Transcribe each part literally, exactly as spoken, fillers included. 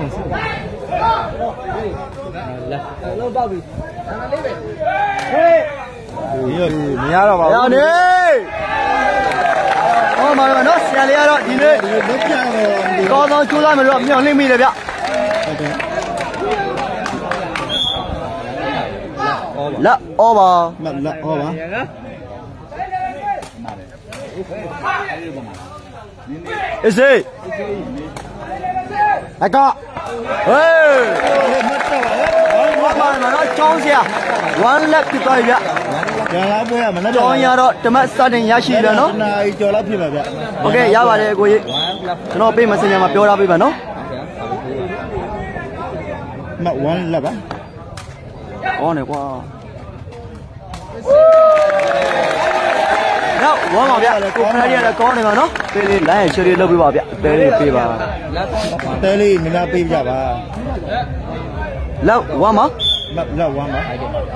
lâu bao bì mày nhá đâu mà đi ô mà nó xe lấy đó đi đi có nó chú lại mà rồi nhiều lên mi đấy ạ lạ ô mà lạ ô mà cái gì ai có ê mà nó trông gì à one lap thì coi vậy cho nhà đó cho mấy gia đình nhà chị đó nó ok giá vào đây cô gì cho nó bên mà xin nhà mà biểu ra bên mà nó mà one lap á con này qua đâu quá mà vậy cô phải đi là con này mà nó bên này lại chơi đi đâu bị bảo vậy bên này bị bảo bên này mình đang bị gì à lâu quá mà lâu quá mà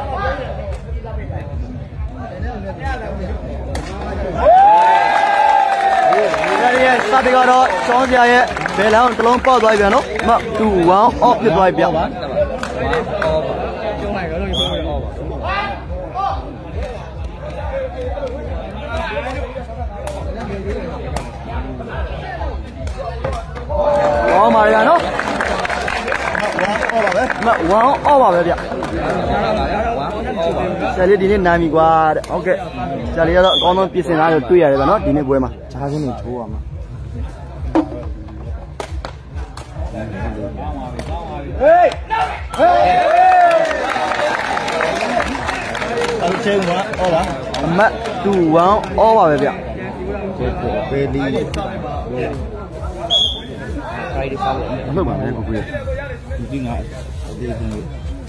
đây sao bây giờ đó cho gì vậy về là ông tông bao đôi biển nó mà tu vào ốp cái đôi biển có mà đây nó mà wow ốp vào vậy sẽ đi đến Nam qua ok sẽ đi đó con nó biết thế nào tuổi rồi nó đi đến quê mà cha cái này chua mà hey hey ăn chơi mà ô bà mà tu vào ốp vào vậy về đi mất bản này của quê đi ngại đi đi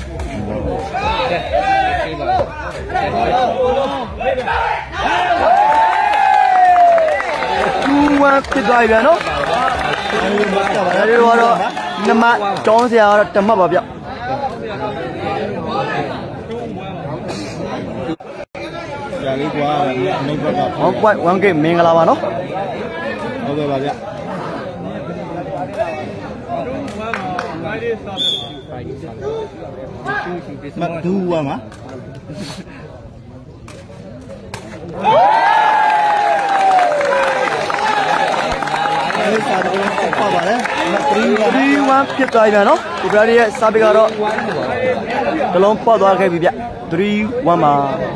tu vào cái đôi biển nó đây rồi đó nhưng mà chọn gì à chấm vào vậy giờ đi qua mình qua gặp không quay quăng cái mình là vào nó ok bà vậy mặt thu à mà đi qua cái đôi biển nó bây giờ sao bây giờ đó tolong bao đôi cái gì vậy three one mà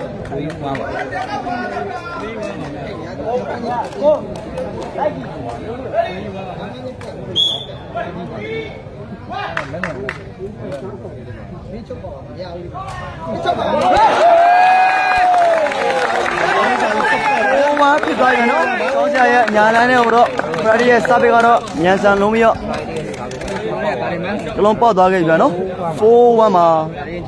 quá cái đôi này nó có gì nhà này này rồi bây giờ sao bây giờ đó nhà sang luôn miêu tolong bao đôi cái gì vậy nó four one mà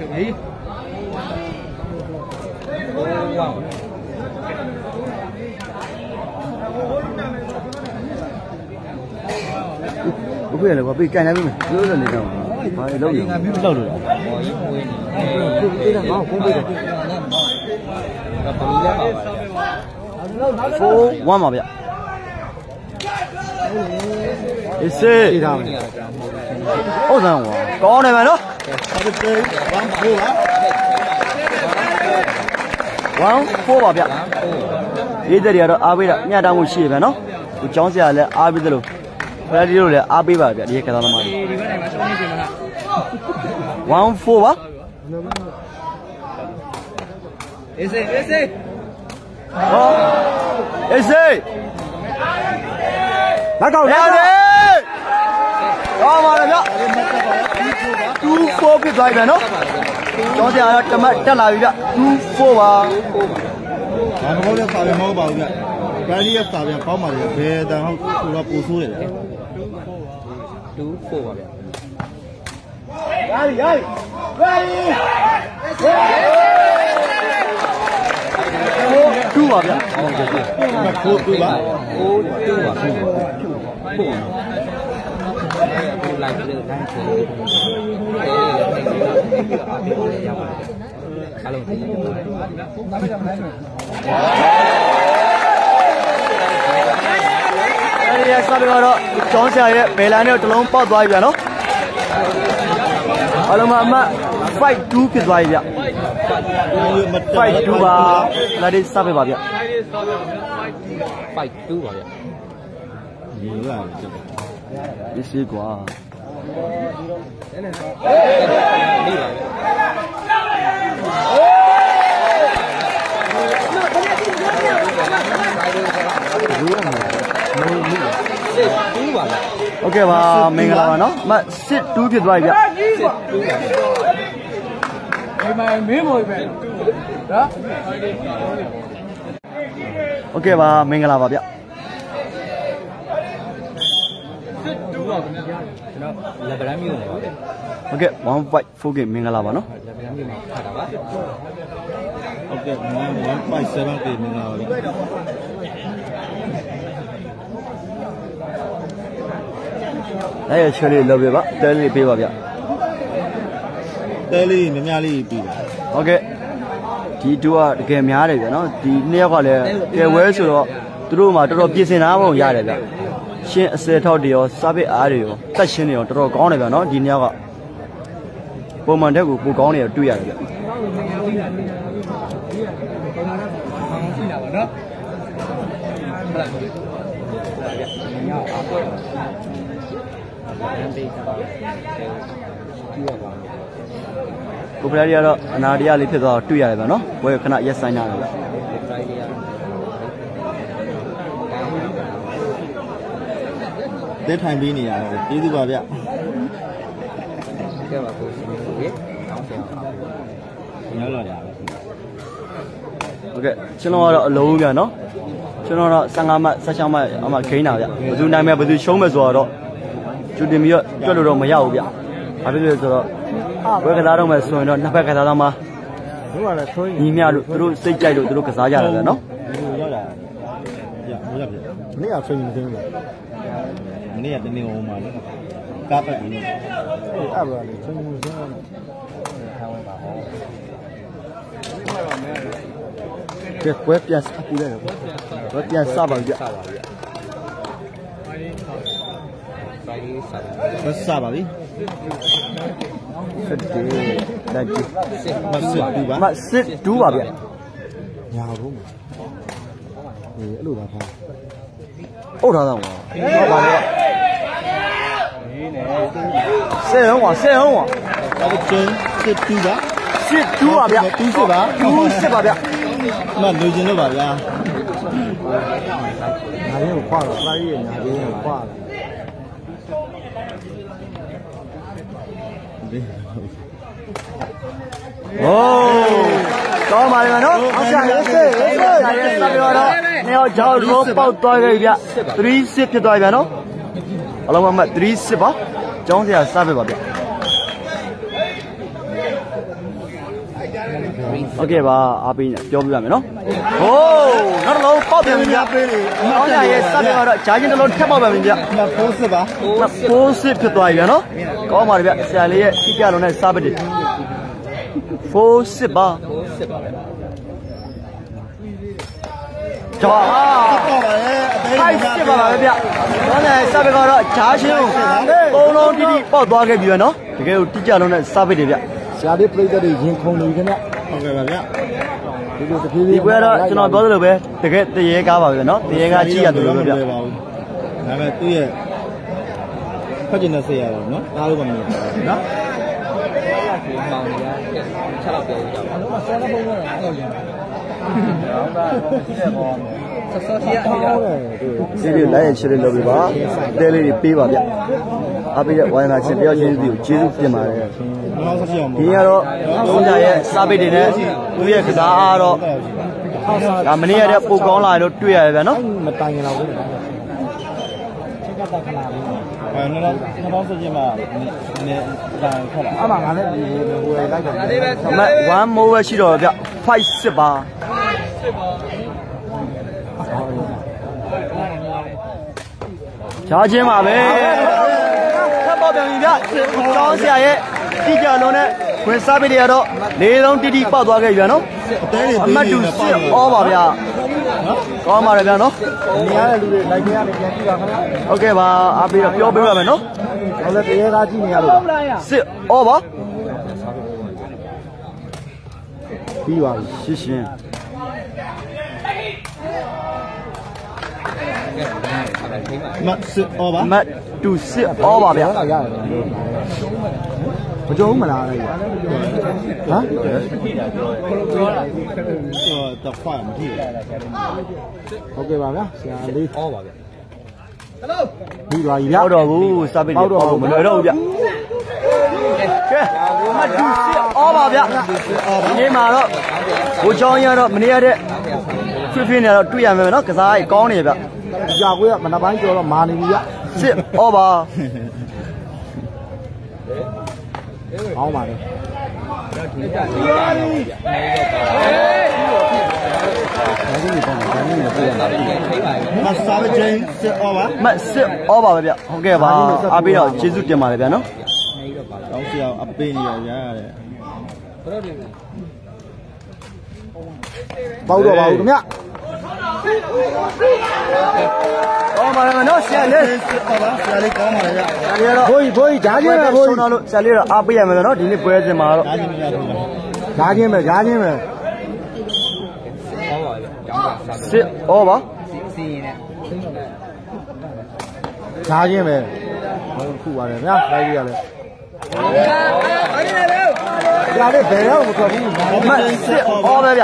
không biết là có bị cái này không nhớ rồi này đâu phải lâu rồi lâu rồi phố quá mà vậy ese đi đâu ôi sao có này mà nó quán phố bảo vậy bây giờ đó à bây giờ nhà đang ngồi xí vậy nó cháu sẽ là à bây giờ luôn phải đi rồi à bây giờ đi cái đó là mà one four á ese ese ese bắt đầu ra đi đó mà là two four cái drive này nó cháu sẽ là chấm chấm lại vậy two four à anh có được sao để mua bao nhiêu cái gì sao để bao mà về đó họ cũng là bổ sung đấy two four vậy ready ready two à vậy four two ba four two à four lại được đang chơi alo đây sao bây giờ đó chọn xe về lại nữa tụi nó bao đôi vậy nó အလုံးမအမတ် five two ဖြစ်သွားပြီဗျ five two ပါလာဒီစပ်ပဲပါဗျ five two ပါဗျဒီကဒီစီကွာ โอเคပါမင်္ဂလာပါနော်မစစ်twoဖြစ်သွားပြီဗျဒီမှာမင်းပေါ်ပဲနော်โอเคပါမင်္ဂလာပါဗျစစ်twoပါခင်ဗျာကျွန်တော်လက်ဗရမ်းမျိုးနေပါဗျโอเคone five four game မင်္ဂလာပါနော်လက်ဗရမ်းမျိုးမှာဖတ်တာပါโอเคone five seven game မင်္ဂလာပါဗျအဲ့ရချွေလေးလုပ်ပြပါတဲလေးပေးပါဗျတဲလေးများများလေးပြီးတာโอเคဒီတူကတကယ်များတယ်ဗျနော်ဒီနှစ်ယောက်ကလည်းကဲဝဲဆိုတော့သူတို့မှတော်တော်ပြင်ဆင်ထားပုံရတယ်ဗျရှင်းအစဲထောက်တွေရောစားပစ်အားတွေရောတက်ရှင်းတွေရောတော်တော်ကောင်းတယ်ဗျနော်ဒီနှစ်ယောက်ကပုံမှန်တက်ကိုပိုကောင်းနေရတွေ့ရတယ်ဗျကိုပရာရီကတော့အနာတရားလေးဖြစ်သွားတော့တွေ့ရတယ်ဗျနော်ဘယ်ခဏရက်ဆိုင်ရတယ်ဗျတဲထိုင်ပြီးနေရတယ်ကျေးဇူးပါဗျကဲပါကိုရှင်ကြီးတောင်းပြန်ရောက်လာကြပါဟုတ်ကဲ့ကျွန်တော်ကတော့အလုံးဗျနော်ကျွန်တော်တော့fifteenမှတ်sixteenမှတ်အမှဂိမ်းတာဗျဘယ်သူနိုင်မယ်ဘယ်သူရှုံးမယ်ဆိုတော့ကျူတင်ပြီးတော့တွက်လို့တော့မရဘူးဗျဘာဖြစ်လို့လဲဆိုတော့ဘယ်ကစားတော့မယ်ဆိုရင်တော့နှစ်ဖက်ကစားသမားတို့ကလည်းဆွေးညီမျှလို့သူတို့စိတ်ကြိုက်လို့သူတို့ကစားကြတယ်ဗျနော်ရောက်လာရမရပြမနေ့ကဆွေးနေသေးတယ်မနေ့ကတနေ့ဟိုမှာလေကားပတ်ပြီးအဲ့ဒါလေဆွေးနေသေးတယ်ထားဝင်ပါဟောကဲကွဲပြန်စပူလိုက်တော့ကွဲပြန်စပါဗျစပါဗျဘတ်စပါပြီစစ်တေးလက်ကြီးမစစ်တူပါမစစ်တူပါဗျညာဘူးအေးအဲ့လိုပါဖားအုတ်ထားတော့ပါဟုတ်ပါလေဆယ်ဟုတ်ပါဆယ်ဟုတ်ပါအဲ့ဒါချင်းစစ်တူပါစစ်တူပါဗျတူစစ်ပါတူစစ်ပါဗျမလူချင်းတော့ပါဗျာညာရင်းကိုခွာတော့စားရည်ညာရင်းကိုခွာတော့โอ้ကောင်းပါလေနော်အောင်ရှာရေးစေးရေးစေးရေးစပ်ပြောတော့နေအောင်ကြောက်လို့ပေါက်သွားခဲ့ပြီဗျthree sixဖြစ်သွားပြီဗျနော်အလုံးမမthree sixပါကျောင်းစရာစပဲပါဗျโอเคပါအားပေးပြောပြရမယ်နော်ဟိုးနောက်တစ်လုံးပေါက်ပြန်ပြီဗျပေးလေအောင်းရရဲ့စပ်ပြောတော့ဂျာချင်းတစ်လုံးထပ်ပေါက်ပြန်ပြီဗျ four sixပါ four sixဖြစ်သွားပြီဗျနော်ကောင်းပါလေဗျဆရာလေးရဲ့အကြလုံးနဲ့စားပစ်တယ်four sixပါ four sixပါဗျကျော်ဟာတော့ပါလေအသေးလေးပါပါပဲဗျတော့လည်းစပ်ပြောတော့ဂျာချင်းကိုသုံးလုံးတိတိပေါက်သွားခဲ့ပြီဗျနော်တကယ်ကိုတိကျလုံးနဲ့စားပစ်တယ်ဗျဆရာလေးပြိတ္တတွေရင်ခုန်နေခင်ဗျဟုတ်ကဲ့ပါဗျဒီလိုတစ်ပြေးပြေးဒီပွဲတော့ကျွန်တော်ပြောသလိုပဲတကယ်တရေကားပါပဲနော်တရေကားကြည့်ရတယ်လို့ဗျဒါပေမဲ့သူ့ရဲ့ဖတ်ကျင်တဲ့ဆေးရတော့နော်အားလို့မမြင်ဘူးနော်မောင်ကြီးချက်တော့ပြောကြပါဘူးဆရာကပုံတော့အဲ့လိုရအောင်ဒါဒီတဲ့ဘောဆက်စောတီးရအောင်ဒီလိုလိုက်ရချင်လို့ပြပါတဲလေးတွေပေးပါဗျအားပေးတဲ့ဝိုင်းလာချင်းတယောက်ချင်းစီကိုကျေးဇူးတင်ပါတယ်ဒီကတော့သုံးကြရဲ့စားပိတ်တွေနဲ့သူရဲ့ကစားအားတော့ဒါမနေ့ရတဲ့ပိုကောင်းလာလို့တွေ့ရတယ်ဗျနော်မတိုင်ရင်တော့ဘူးချက်ကတက်ခလာဘူးအဲနော်နော်နောက်ဆက်ချင်းမှာနည်းတိုင်ခက်လာအမှငါလည်းဒီဟိုလိုက်တယ်အမone more ပဲရှိတော့ဗျfive sixပါဂျာချင်းပါပဲထပ်ပေါက်ပြန်ပြီဗျကျောင်းဆရာရဲ့တိကျလုံးနဲ့ဝင်စားပိတ်တွေကတော့လေးလုံးတိတိပေါက်သွားခဲ့ပြီဗျနော်အမတ်တူစစ်ဩပါဗျာကောင်းပါတယ်ဗျာနော်နေရတဲ့လူတွေလိုက်ကြရမယ်ပြန်ကြည့်ပါခင်ဗျာဟုတ်ကဲ့ပါအားပေးတော့ပြောပေးပါမယ်နော်好了，别垃圾你了。 是哦吧？ 比吧， 谢谢。 没是哦吧？ 没都是哦吧？别。 我叫我们哪里？啊？这的话没听。OK 吧？别，先离。哦吧？别。比吧，一边。 包到不？啥别的？包到没来到别。给，没都是哦吧？别。你妈了，我讲样了，没你的。水平呢？对呀，没那个啥，高呢别。 下回啊，把那班叫了马里比呀。 是哦吧？ 好嘛的。那啥个真是哦吧？ 没是哦吧？别，OK 吧？阿贝了，接住点嘛那边喏。 老是要阿贝你要人的。包着包怎么样？ 高嘛了，那下来是好吧？下来高嘛了， 下来了。 可以可以，加进来可以。 收到了，下来了，阿贝也没那今天不要再买了。 加进来，加进来。 是哦吧？ 加进来。我酷啊，怎么样？来一个来。家里白了不错， 没是哦吧？别。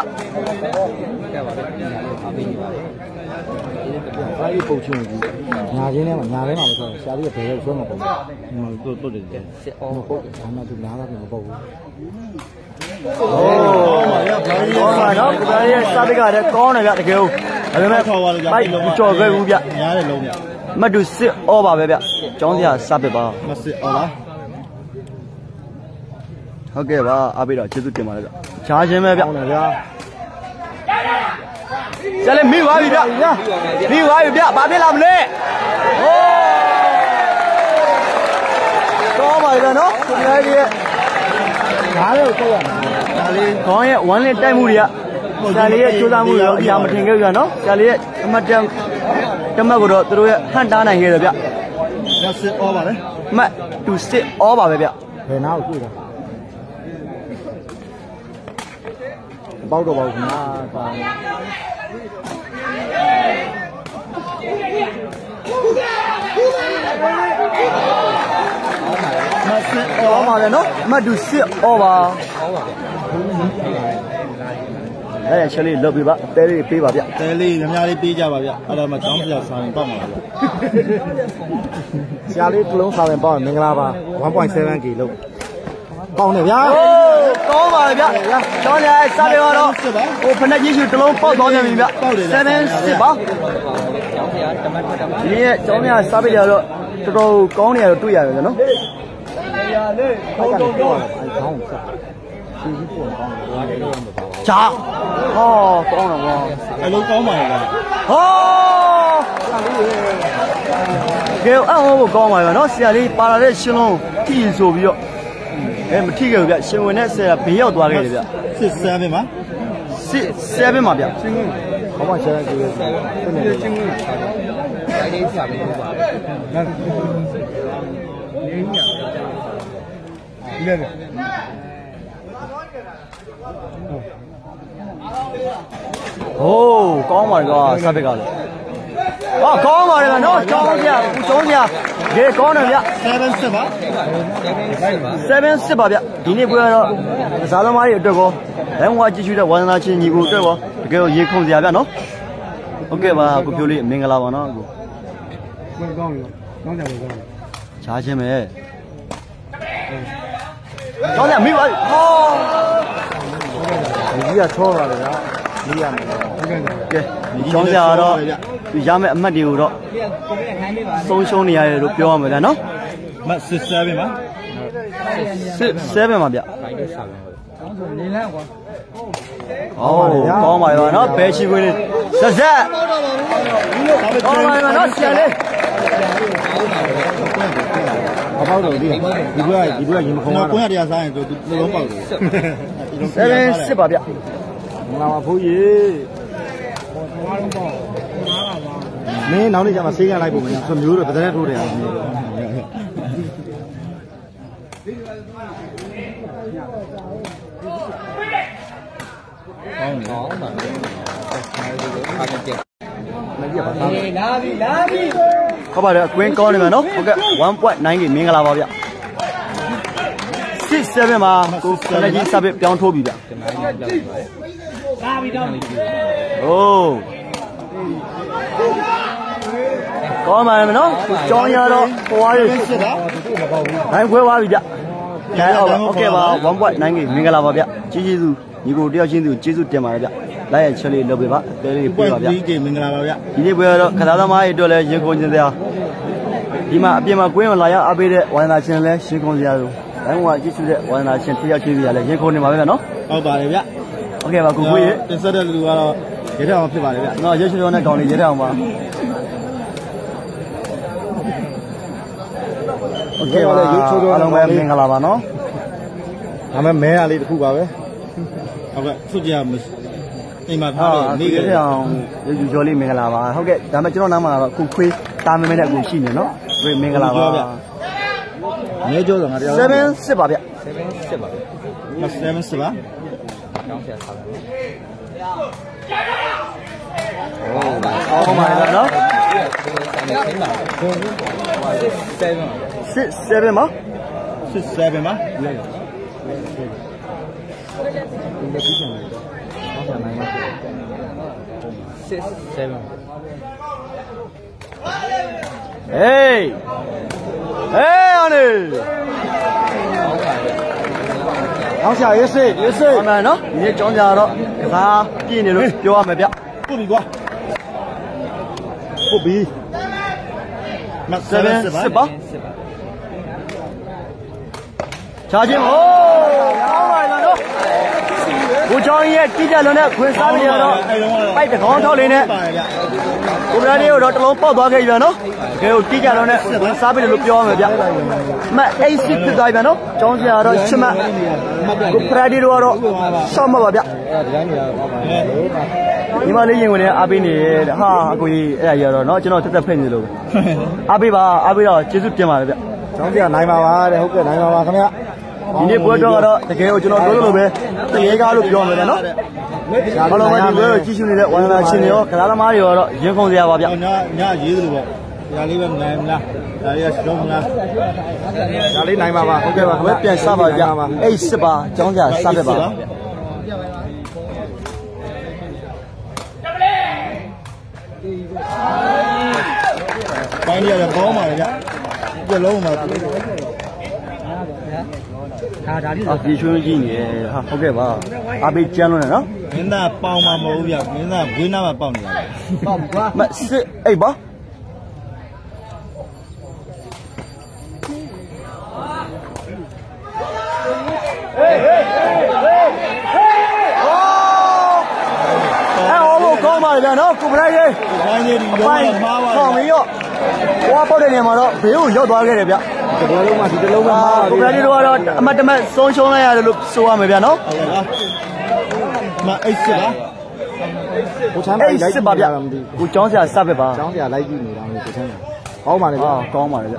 还有包青的，伢今天嘛，伢来嘛不错，下里白了说嘛包，嗯，都都这个，我包，他们就伢那个包。 哦，哦嘛，然后这边啥这个的高那个这个，还有没？买找个五百，没都是哦吧？别别，讲下三百八。 没是哦吧？ OK 吧，阿贝了，接住点嘛那个，加钱没别。下来没话语别，没话语别，把别拉不来。哦，高嘛一个喏，这里， 哪里有多啊？ 哪里？刚也完了带木的，下里就咱木的，也没听个个喏，下里他妈这这么个多，都是很大那些的别。 那是二吧嘞？ 没，都是二吧别别。 哎，哪有贵的？ 包着包着啊！ 那是二嘛的喏，那就是二吧。哎，这里老板吧，这里背吧别。 这里人家的背家吧别，阿拉嘛当时要三万八嘛别。家里不能三万八，明个啦吧？我帮三万给了。 高那边哦，高嘛那边，刚才三百万了，我碰到进去只能报多少那边，三百四八。你今年三百两了，这都高年对呀，这喏。加，哦，高了哇， 还能高嘛那个？ 哦，给俺我高嘛那个，那现在把那的形容第一手比较。 哎，没提个别，新闻呢是不要多个的别， 是三百吗？ 是三百嘛别。 好嘛，现在这个真的是。 哦，高嘛这个三百高的。哦，高嘛这个，喏，涨价，涨价，给高那边。 三百四吧。 三百四八别，今年不要了，啥他妈也这个，哎，我继续的，我让他去尼姑这个，给我一控制下边喏。OK 吧，股票里明个老板喏。加钱没？刚才没完，哦。 你也错了的呀，你也没。 给，刚才了，下面没丢着，送兄弟还都表没得喏。 没是三百吗？ 是三百嘛别。哦，高嘛吧，那白起贵的，十三。高嘛吧，那下来。 我包着的，你不要你不要你们空啊！公家的啥都都都能包着。 三百四八别。 那我可以。你哪里讲嘛？谁家来过？说牛的不在那头的呀。 ကောင်းကောင်းပါအားကကြည့်လာပြီလာပြီဟုတ်ပါတယ်အကွင်းကောင်းနေမှာနော်ဟုတ်ကဲ့ one point nine ကြီးမင်္ဂလာပါဗျsix sevenမှာကိုခဏကြီးစပစ်ပြောင်းထိုးပြီဗျလာပြီတော့โอ้ကောင်းပါမယ်နော်ကြောင်းရတော့ဟိုအားရစစ်တာဘိုင်းခွဲသွားပြီဗျဒါဟုတ်ကဲ့ပါ one point nine ကြီးမင်္ဂလာပါဗျကြီးကြီးစုညီကိုတယောက်ချင်းသူကျေးဇူးတင်ပါတယ်ဗျလိုက်ရချက်လေးလုပ်ပေးပါတဲလေးပြပါဗျဒီကိမင်္ဂလာပါဗျဒီနေ့ပွဲတော့ခသားသမားတွေအတွက်လည်းရင်ခုန်ခြင်းတရားဒီမှာအပြင်မှာကွင်းလာရောက်အားပေးတဲ့ဝိုင်းသားချင်းလည်းရှင်ခုန်စရာလို့ဘိုင်းကကြည့်ရှုတဲ့ဝိုင်းသားချင်းတယောက်ချင်းစီကလည်းရင်ခုန်နေပါပဲနော်ဟုတ်ပါတယ်ဗျโอเคပါကိုကိုကြီးတင်ဆက်တဲ့လူကတော့ရဲတဲ့အောင်ဖြစ်ပါတယ်ဗျနော်ရဲရွှေရောနဲ့ကောင်းလေးရဲတဲ့အောင်ပါโอเคပါလေရုပ်ချိုးတော့အားလုံးပဲမင်္ဂလာပါနော်ဒါမဲ့မဲရလေးတစ်ခုပါပဲဟုတ်ကဲ့သူကြမအိမ်မှာထားတယ်နေကြအောင်ယူကျော်လေးမင်္ဂလာပါဟုတ်ကဲ့ဒါမဲ့ကျွန်တော်နားမှာတော့အခုခွေးတာမမဲနဲ့အခုရှိနေနော်ခွေးမင်္ဂလာပါမဲကျော်ဆိုငါတရား seven စစ်ပါဗျ seven စစ်ပါဗျ seven စစ်ပါတောင်းဆရာထားတယ်ဟုတ်ပါဟုတ်ပါနော် six seven ပါ six seven ပါsix seven hey hey honey ဟောင်းဆရာရေးစေးရေးစေးအမှန်နော်ဒီနေ့ကြောင်းကြတော့ကစားပြည့်နေလို့ပြောရမယ်ဗျပုတ်ပြီကွာပုတ်ပြီမတ် seven စစ်ပါချာချင်းဟိုးကောင်းပါလားနော်ကိုချောင်းရဲ့တိကျလွန်တဲ့ခွင်စားနေရတော့ပိုက်တကောင်းထောက်လေးနဲ့ကိုဗရာလေးကိုတော့တလုံးပေါက်သွားခဲ့ပြီဗျာနော်တကယ်ကိုတိကျလွန်တဲ့ခွင်စားပြီလို့ပြောရမယ်ဗျမတ် eight six ဖြစ်သွားပြီဗျာနော်ကျောင်းစရာတော့ရှမတ်ကိုဗရာလေးတို့ကတော့ရှော့မှာပါဗျဒီမလေးရင်ဝင်နေအားပေးနေဟာအကိုကြီးအဲ့ဒါကြီးတော့နော်ကျွန်တော်တက်တက်ဖိတ်နေလို့အားပေးပါအားပေးတော့ကျေးဇူးတင်ပါတယ်ဗျကျောင်းစရာနိုင်ပါပါတဲ့ဟုတ်ကဲ့နိုင်ပါပါခင်ဗျဒီနေ့ပွဲတော့တော့တကယ်ကိုကျွန်တော်ပြောလို့ပဲတရေကားလို့ပြောမယ်နော်ဘာလို့လဲဒီပွဲကိုကြည့်ရှုနေတဲ့ဝိုင်းလာချင်းတွေရောကစားသမားတွေရောတော့ရင်ခုန်စရာပါဗျညညရေးသလိုပေါ့ဒါလေးပဲနိုင်မလားဒါလေးကရှုံးမလားဒါလေးနိုင်ပါပါဟုတ်ကဲ့ပါခင်ဗျပြန်စပါကြပါအဲ့စစ်ပါကျောင်းစရာစပြပါပိုင်းရတဲ့ဘောမှာဗျပြလုံးမှာဒါဒါဒီအပြေချွေးကြီးနေဟာဟုတ်ကဲ့ပါအပေးကျန်းလို့နော်မင်းသားပေါင်မှာမဟုတ်ဗျမင်းသားဝင်းသားမှာပေါင်နေတာပေါင်ကွာမစစ်အိတ်ပါဟေးဟေးဟေးဟေးအော်အဲ့ဟောကောင်းပါလေဗျာနော်ကိုပရိုက်ရေးဘိုင်းကြီးဒီလုံးမှာမှားပါဆောင်းပြီးတော့ဟွာပေါက်တဲ့နေရာမှာတော့ဘေးကိုရောက်သွားခဲ့တယ်ဗျတကယ်လုံးမှဒီတလုံးမှာကိုပရိုက်တို့ကတော့အမတ်တမတ်ဆုံးရှုံးလိုက်ရတယ်လို့ဆိုရမယ်ဗျာနော်ဟုတ်ကဲ့မအိတ်စစ်ပါကိုချမ်းပါလိုက်စစ်ပါဗျကိုကျောင်းဆရာစပဲပါကျောင်းဆရာလိုက်ကြည့်နေတာမျိုးကိုချမ်းပါကောင်းပါလေဗျကောင်းပါလေဗျ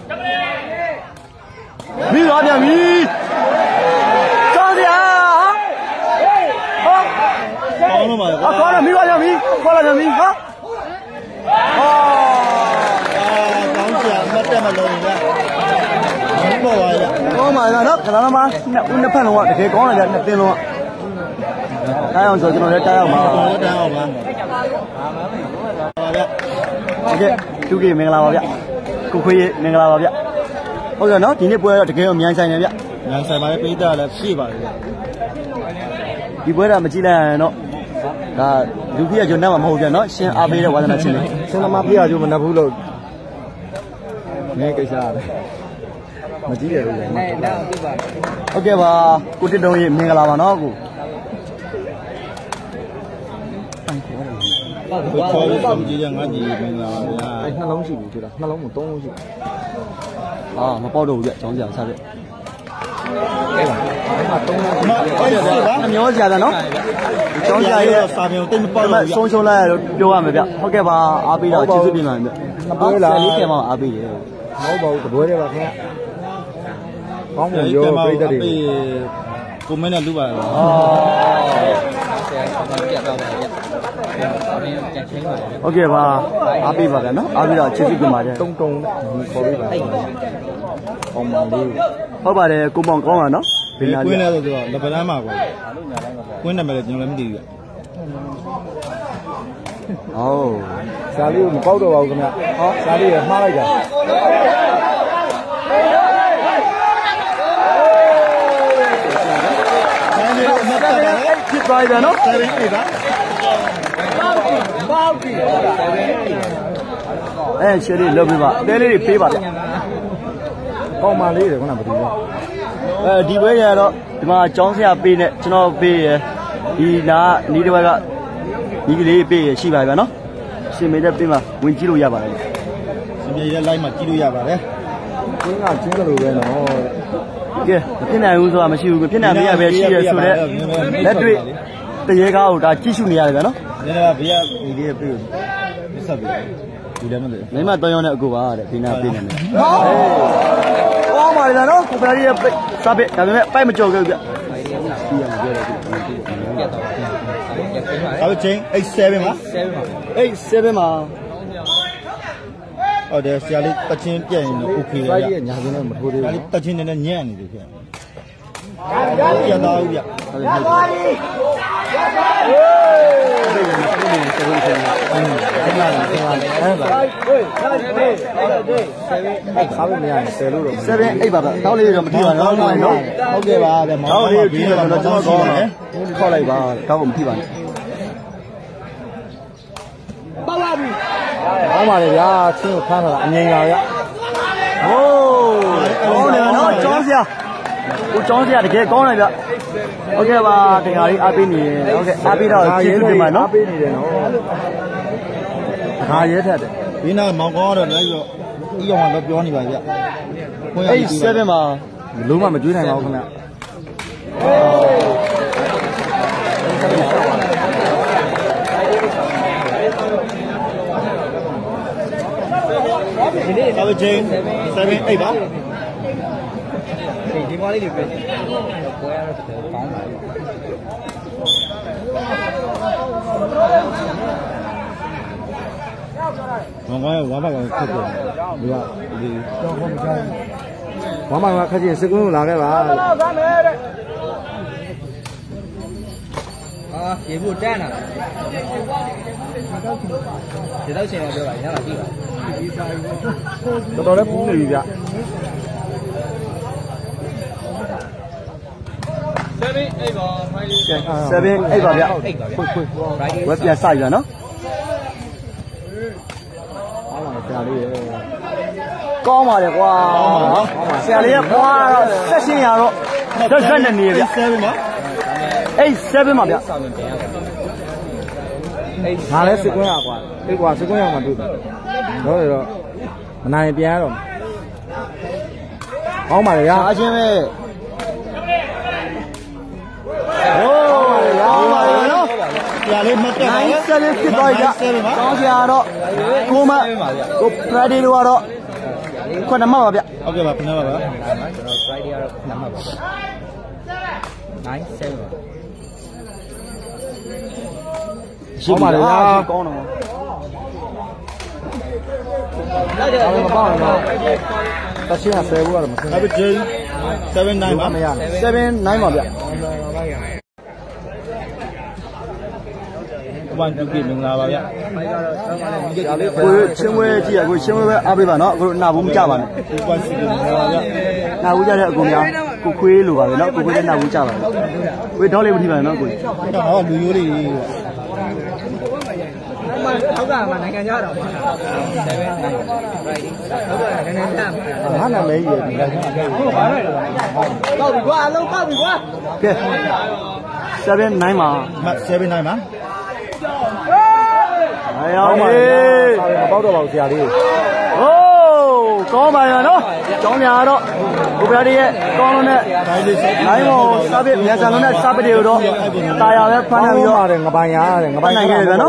ပြီးသွားပြန်ပြီကျောင်းဆရာဟာကောင်းတော့ပါကောင်းတော့ပြီးသွားပြန်ပြီခေါ်လာပြန်ပြီဟာဟာကောင်းဆရာမတ်တက်မလုံးဗျမပေါ်ပါရဲ့ကောင်းပါလားနော်ခဏသမားနှစ်ဦးနှစ်ဖက်လုံးကတကယ်ကောင်းတယ်ဗျနှစ်သင်းလုံးကတိုင်းအောင်ဆိုကျွန်တော်လည်းတိုင်းအောင်ပါတိုင်းအောင်ပါပါဗျဟုတ်ကဲ့သူကြီးမင်္ဂလာပါဗျကိုခွေးမင်္ဂလာပါဗျဟုတ်ကဲ့နော်ဒီနေ့ပွဲတော့တကယ်တော့မြန်ဆိုင်တယ်ဗျမြန်ဆိုင်ပါလေပိဿာလည်းပြည့်ပါလေဗျဒီပွဲတော့မကြည့်လိုက်ရင်တော့ဒါလူကြီးကကျွန်တော်မှမဟုတ်ပြန်နော်ရှင်အားပေးတဲ့ဝါသနာရှင်လေးရှင်သမားပြရကြိုးမနှက်ဘူးလို့နေကိစ္စရတယ်မကြည့်ရဘူးလေဟုတ်ကဲ့ပါကိုတစ်တုံးကြီးမင်္ဂလာပါနော်ကိုကိုခေါ်လို့ဆုံးကြည့်ရငါညီမင်္ဂလာပါဗျာအဲနှလုံးရှိပြီဆိုတာနှလုံးကိုသုံးလုံးရှိအာမပေါက်တော့ဘူးဗျကျောင်းစရာဆက်ပြကဲပါအဲ့မှာသုံးလုံးဟုတ်တယ်ဗျာအမျိုးစရာဗျာနော်ကျောင်းစရာရဲ့စာပေကိုတိတ်မပေါက်တော့ဘူးဆုံးရှုံးလိုက်ရလို့ပြောရမယ်ဗျဟုတ်ကဲ့ပါအားပေးတော့ကျေးဇူးတင်ပါတယ်ဗျနှစ်ပွဲလားလေးကဲမှအားပေးတယ်မဟုတ်ပါဘူးတပွဲတည်းပါခင်ဗျကောင်းမှုရောပြည့်တဲ့ကိုမင်းနဲ့လူပါလားโอเคပါအားပေးပါဗျာနော်အားပြီးတော့ချစ်စစ်ကြပါတယ်တုံတုံခေါ်ပေးပါကောင်းပါလေးဟုတ်ပါတယ်ကိုမောင်ကောင်းပါနော်ကွင်းလဲဆိုတော့လက်ပန်းမှာကွာကွင်းနာမည်လည်းကျွန်တော်လည်းမသိဘူးဗျဟုတ်စာလေးကိုမပေါက်တော့ပါဘူးခင်ဗျဟောစာလေးရမှားလိုက်တာဖြစ်သွားပြီနော်ဆယ်ရင်ပြီပါအဲရှယ်လေးလုပ်ပြပါတဲလေးတွေပေးပါဗျကောင်းပါလေးတယ်ခုနကမသိဘူးအဲဒီဘွဲရတော့ဒီမှာចောင်းဆရာပေးနဲ့ကျွန်တော်ပေးရဒီနာနီးတစ်ဘက်ကဒီကလေးပေးရရှိပါဗျာနော်ရှင်မေတဲ့ပေးမှာဝင်ကြည့်လို့ရပါတယ်စမြေရဲ့ live မှာကြည့်လို့ရပါတယ်ကျင်းကကျင်းကလေးပဲနော်ကဲမဖြစ်နိုင်ဘူးဆိုတာမရှိဘူးဖြစ်နိုင်မရပဲရှိရဆိုတော့လက်တွေ့တရေကားကိုဒါကြည့်ရှုနေရတယ်ဗျာနော်နည်းနည်းဘေးကဒီလေးပြေးမဆက်ပြီဒီလည်းမသိမိမတောင်းရတဲ့အကူပါတဲ့ဒီနာပေးနေတယ်ဟုတ်ပါလေနော်ကိုပရီရဲ့စားပစ်ဒါပေမဲ့ပိုက်မကြော်ခဲ့ဘူးဗျပြီးရမှာပြောတယ်ဒါပဲချင်းeight sevenမှာ eight sevenမှာဟုတ်တယ်ဆရာလေးတချင်းပြက်ရင်တော့ okay လေဗျာညာစင်းတော့မထိုးသေးဘူးတချင်းနည်းနည်းညံ့နေတယ်ခင်ဗျာပြန်တော့ဗျာဟုတ်တယ်ဟုတ်တယ်ခါလို့မရရင်ဆယ်လို့တော့ seven eightပါဗျတောင်းလေးတော့မထိပါနဲ့နော်နော်ဟုတ်ကဲ့ပါဗျာမောင်လေးပြီးတော့ကျွန်တော်ကောင်းတယ်ခေါ်လိုက်ပါတောင်းကိုမထိပါနဲ့ပါလာပြီကောင်းပါလေဗျာချင်းကိုဖမ်းလာတာအငြိမ်ပါဗျာဟိုးကောင်းတယ်နော်ကျောင်းစရာကိုကျောင်းစရာတကယ်ကောင်းတယ်ဗျဟုတ်ကဲ့ပါတရားလေးအားပေးနေတယ်ဟုတ်ကဲ့အားပေးတော့ကျေးဇူးတင်ပါနော်အားပေးနေတယ်နော်ခါရဲထက်တယ်ဒီနာမောင်ကောင်းတော့လည်းပြီးတော့ဤအောင်တော့ပြောနေပါဗျာ eight sevenမှာလုံးဝမကြွေးနိုင်ပါဘူးခင်ဗျာဒီနေ့တော့ချင်းseven eightပါဒီမားလေးတွေပဲပွဲရတော့ကောင်းပါလေမောင်ကောင်းဝါပါကခက်တယ်ဒီကဒီတော့ဟုတ်ကြတယ်ဝါပါကခက်ချင်းစကုန်းလာခဲ့ပါအာရေဖို့တန်းလာဒီတော့ရှင်တော့ပြောပါရတာကြည့်ပါတော်တော်လေးပူးနေပြီဗျ seven eight ပါဖိုင်လေး seven eightပါဗျခွတ်ခွတ်ဝက်ပြန်စရနော်ဆရာလေးရေကောင်းပါလေကွာဆရာလေးကကွာတော့ဆက်ရှင်းရတော့သက်သက်နဲ့နေဗျ seven ပါ eight sevenပါဗျဒါလည်းစစ်ကွင်းရကွာအေးကွာစစ်ကွင်းရမှာတွေ့တော့တော့မနိုင်ပြန်ရတော့ကောင်းပါလေဗျာအားချင်းပဲဟိုးရောင်းပါလေနော်ဆရာလေးမတက်ပါဘူး nine sevenဖြစ်သွားကြကောင်းစရာတော့ကိုမကို Friday တို့ကတော့ခုနမှပါဗျဟုတ်ကဲ့ပါခဏပါဗျာ Friday ကတော့နံပါတ်ပါnine seven ရှိပါလေကောင်းတော့လာကြတယ်မပေါ့နော်တချင်းကဆယ်ဘူးကတော့မဆင်းဘူးဂျင်းseven nineပါမရ seven nineပါဗျ one two ပြမင်္ဂလာပါဗျာကိုချင်းဝဲကြည့်ရကိုချင်းဝဲပဲအားပေးပါနော်အခုနာဘူးမကြပါနဲ့ one six မင်္ဂလာပါဗျာနာဘူးကြတဲ့အကူများကိုခွေးလိုပါပဲနော်ကိုခွေးလည်းနာဘူးကြပါပဲကိုဒေါ်လေးမထိပါနဲ့နော်ကိုတော့လူရိုးလေးဟုတ်ကဲ့မှာနိုင်ငံခြားတော့ပါseven nine Friday ဟုတ်ကဲ့နည်းနည်းတမ်းဟာနာမည်ကြီးရဒီကဟုတ်ပါရဲ့တောက်ပြီကွာအလုံးတောက်ပြီကွာကဲ seven nineမှာ seven nineပါအေးအောင်ပြီမပေါက်တော့ပါဘူးဆရာလေးဟိုးကောင်းပါရနော်ကျောင်းညာတော့ကိုပြတဲ့ရဲ့ကောင်းလုံးနဲ့နိုင်မောစားပစ်မြန်ဆန်လုံးနဲ့စားပစ်တွေတော့တာယာပဲဖမ်းနေပြီးတော့ငပိုင်ရတယ်ငပိုင်နိုင်ခဲ့တယ်နော်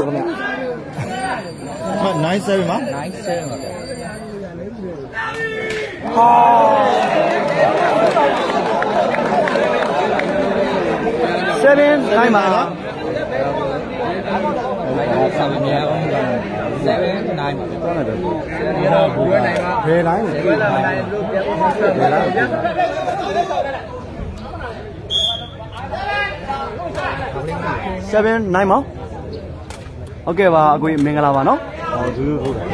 nine sevenပါ nine sevenပါဟာ seven nine မှာ seven nine တော့တယ်ဘယ်လိုင်းလဲဘယ်လိုင်း seven nine မှာโอเคပါအကိုမင်္ဂလာပါနော်ဟောသူတို့ဟုတ်တယ်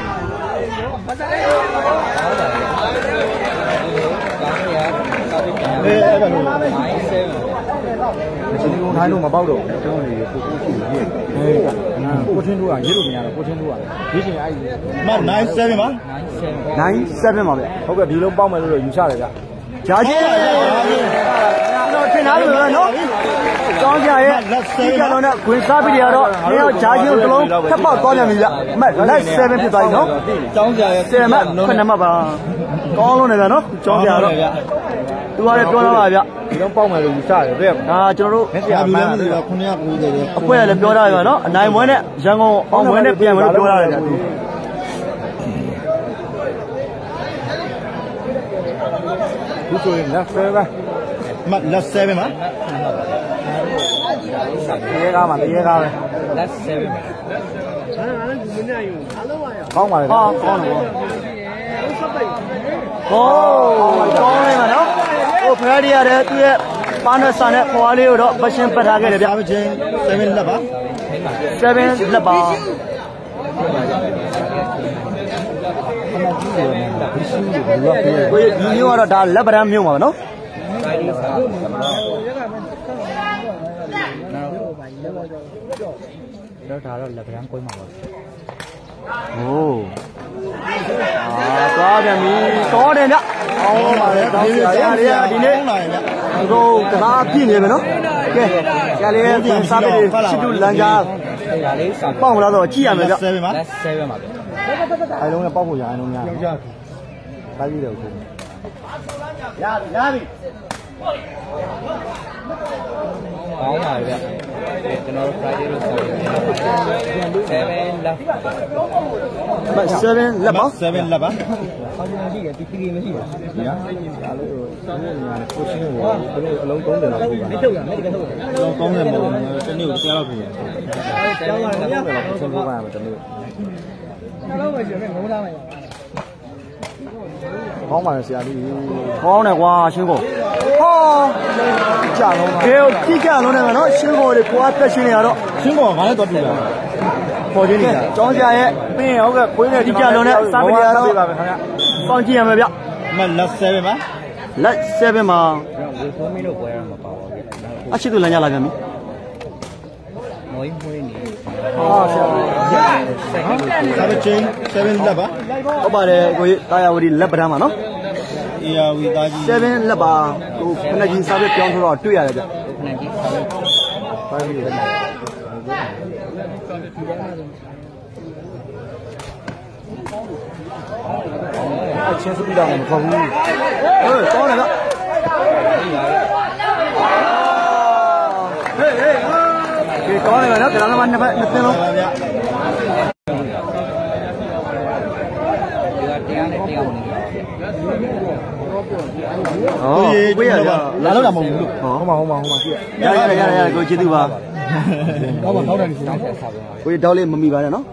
အဲအဲ့ဒါလို့nine sevenဒီလိုထိုင်းလို့မပေါက်တော့ဘူးကျောင်းနေကိုကိုရှိရည်ဟေးကိုထင်းတို့ကရေးလို့မရတော့ကိုထင်းတို့ကရေးချင်အဲ့ဒီမnine sevenပါ nine sevenပါဗျဟုတ်ကဲ့ဒီလိုပေါက်မယ်လို့ယူချတယ်ဗျဂျာချင်းတော့ထင်သားလို့နော်ကျောင်းကြရဲ့ဒီကလုံးနဲ့ခွေစားပြီးတော့နေတော့ဂျာချင်းတစ်လုံးထပ်ပေါက်သွားပြန်ပြီဗျအမက် light seven ဖြစ်သွားပြီနော်ကျောင်းကြရဲ့ seven မှခုနှစ်မှပါကောင်းလုံးနေဗျနော်ကျောင်းကြတော့သူကလည်းပြောတော့ပါဗျဒီတော့ပေါက်မယ်လို့ယူချတယ်တဲ့ဒါကျွန်တော်တို့ဆရာမှန်းတယ်ကခုနှစ်၉၀တဲ့အဖွဲ့ကလည်းပြောထားပြီနော်အနိုင်ပွဲနဲ့ရန်ကုန်အောင်ပွဲနဲ့ပြန်မယ်လို့ပြောထားတယ်ဗျသူဆိုရင် left seven မ left seven မှာတေးကားမှာတေးကားပဲ left seven ကောင်းပါလေဟာကောင်းတယ်ဟောကောင်းနေမှာနော်ဟိုဖရဒီရတယ်သူရဲ့ပါနဆန်နဲ့ခွာလေးကိုတော့ပရှင်ပတ်ထားခဲ့တယ်ဗျာချင်းseven လက်ပါ seven လက်ပါကိုဒီမျိုးကတော့ဒါလက်ပရမ်းမျိုးပါနော်တော့ဒါတော့လက်ပရမ်းကွင်းမှာပါဟိုအာသွားပြန်ပြီကောတယ်ဗျအောင်းပါလေတောင်းရရတယ်ဒီနေ့ဟိုတကားပြည့်နေမယ်နော်ကဲကျလေးစားပြီးချစ်တူလမ်းကြားဒါလေးစာပေါက်လာတော့ကြည့်ရမယ်ဗျ seven ပါ seven ပါဗျအဲလုံးနဲ့ပေါက်ဖို့ရအောင်လုံးများယောက်ျားတားကြည့်တယ်ကိုရပြီရပြီကောင်းပါဗျကျွန်တော်တို့ Friday လို့ဆိုရင်seven left seven လက်ပါ seven လက်ပါဆောင်းနေရှိတယ်ဒီခရီးမရှိဘူး။ညာ။ဒါလို့ဆောင်းနေညာကိုရှင်းလို့ဘယ်လိုအလုံးသုံးတယ်လောက်ပို့ပါ။မထုတ်ရမယ်ဒီကထုတ်ရ။အလုံးသုံးတယ်မဟုတ်ဘူး။တနေ့ကိုတရားလောက်ပြင်။ကျောင်းကလည်းတော့ဆက်လို့ပါမယ်တနေ့။ဘာလို့ပဲရှင်ငုံထားမယ်။ကောင်းပါလေဆရာကြီး။ကောင်းတယ်ကွာရှင်းကို။ဟောကြာလုံးပါ။ကဲကြည့်ကြလုံးတယ်နော်ရှင်းကိုလေကိုကတက်ရှင်းနေရတော့ရှင်းကိုငါလည်းတော့ပြလာ။ပေါ်ချင်းနေတာ။ကျောင်းကြရဲ့ပြီးရင်ဟုတ်ကဲ့ခွေးနဲ့ကြည့်ကြလုံးနဲ့စားပြီးရတော့ပါမယ်ခင်ဗျ။ပေါင်းကြည့်ရမယ်ဗျ။မလက်sevenပါ။လက် sevenမှာဝေဆိုးမင်းတို့ပွဲရမှာပါပါဗျ။အရှိသူလမ်းကြလာပြန်ပြီ။မွေးမွေးနေ။ဟာဆရာ။ဒါပဲချင်းsevenလက်ပါ။ဟုတ်ပါတယ်ကိုကြီးတာယာဝတီလက်ပဒမ်းပါနော်။အေယာဝီသားကြီး sevenလက်ပါကိုခဏကြီးစားပြီးပြောင်းတော့တွေ့ရတယ်ဗျ။ခဏကြီးစားပြီးပါပြီ။အချင်းစပီတာမခေါ်ဘူးဟေးကောင်းတယ်ဗျဟေးဟေးဒီကောင်းတယ်ဗျနော်ကျွန်တော်မှနှစ်ဖက်နှစ်သင်းလုံးပါဗျဒီကတရားနဲ့တရားဝင်နေတာဟောကိုရရလာတော့မဟုတ်ဘူးလို့ဟုတ်မှာဟုတ်မှာဟုတ်မှာကြည့်ရရရရကိုကျေးဇူးပါဟောပါထောက်တယ်ဒီတောင်းဆက်စားပါကိုရတောက်လေးမမိပါနဲ့နော်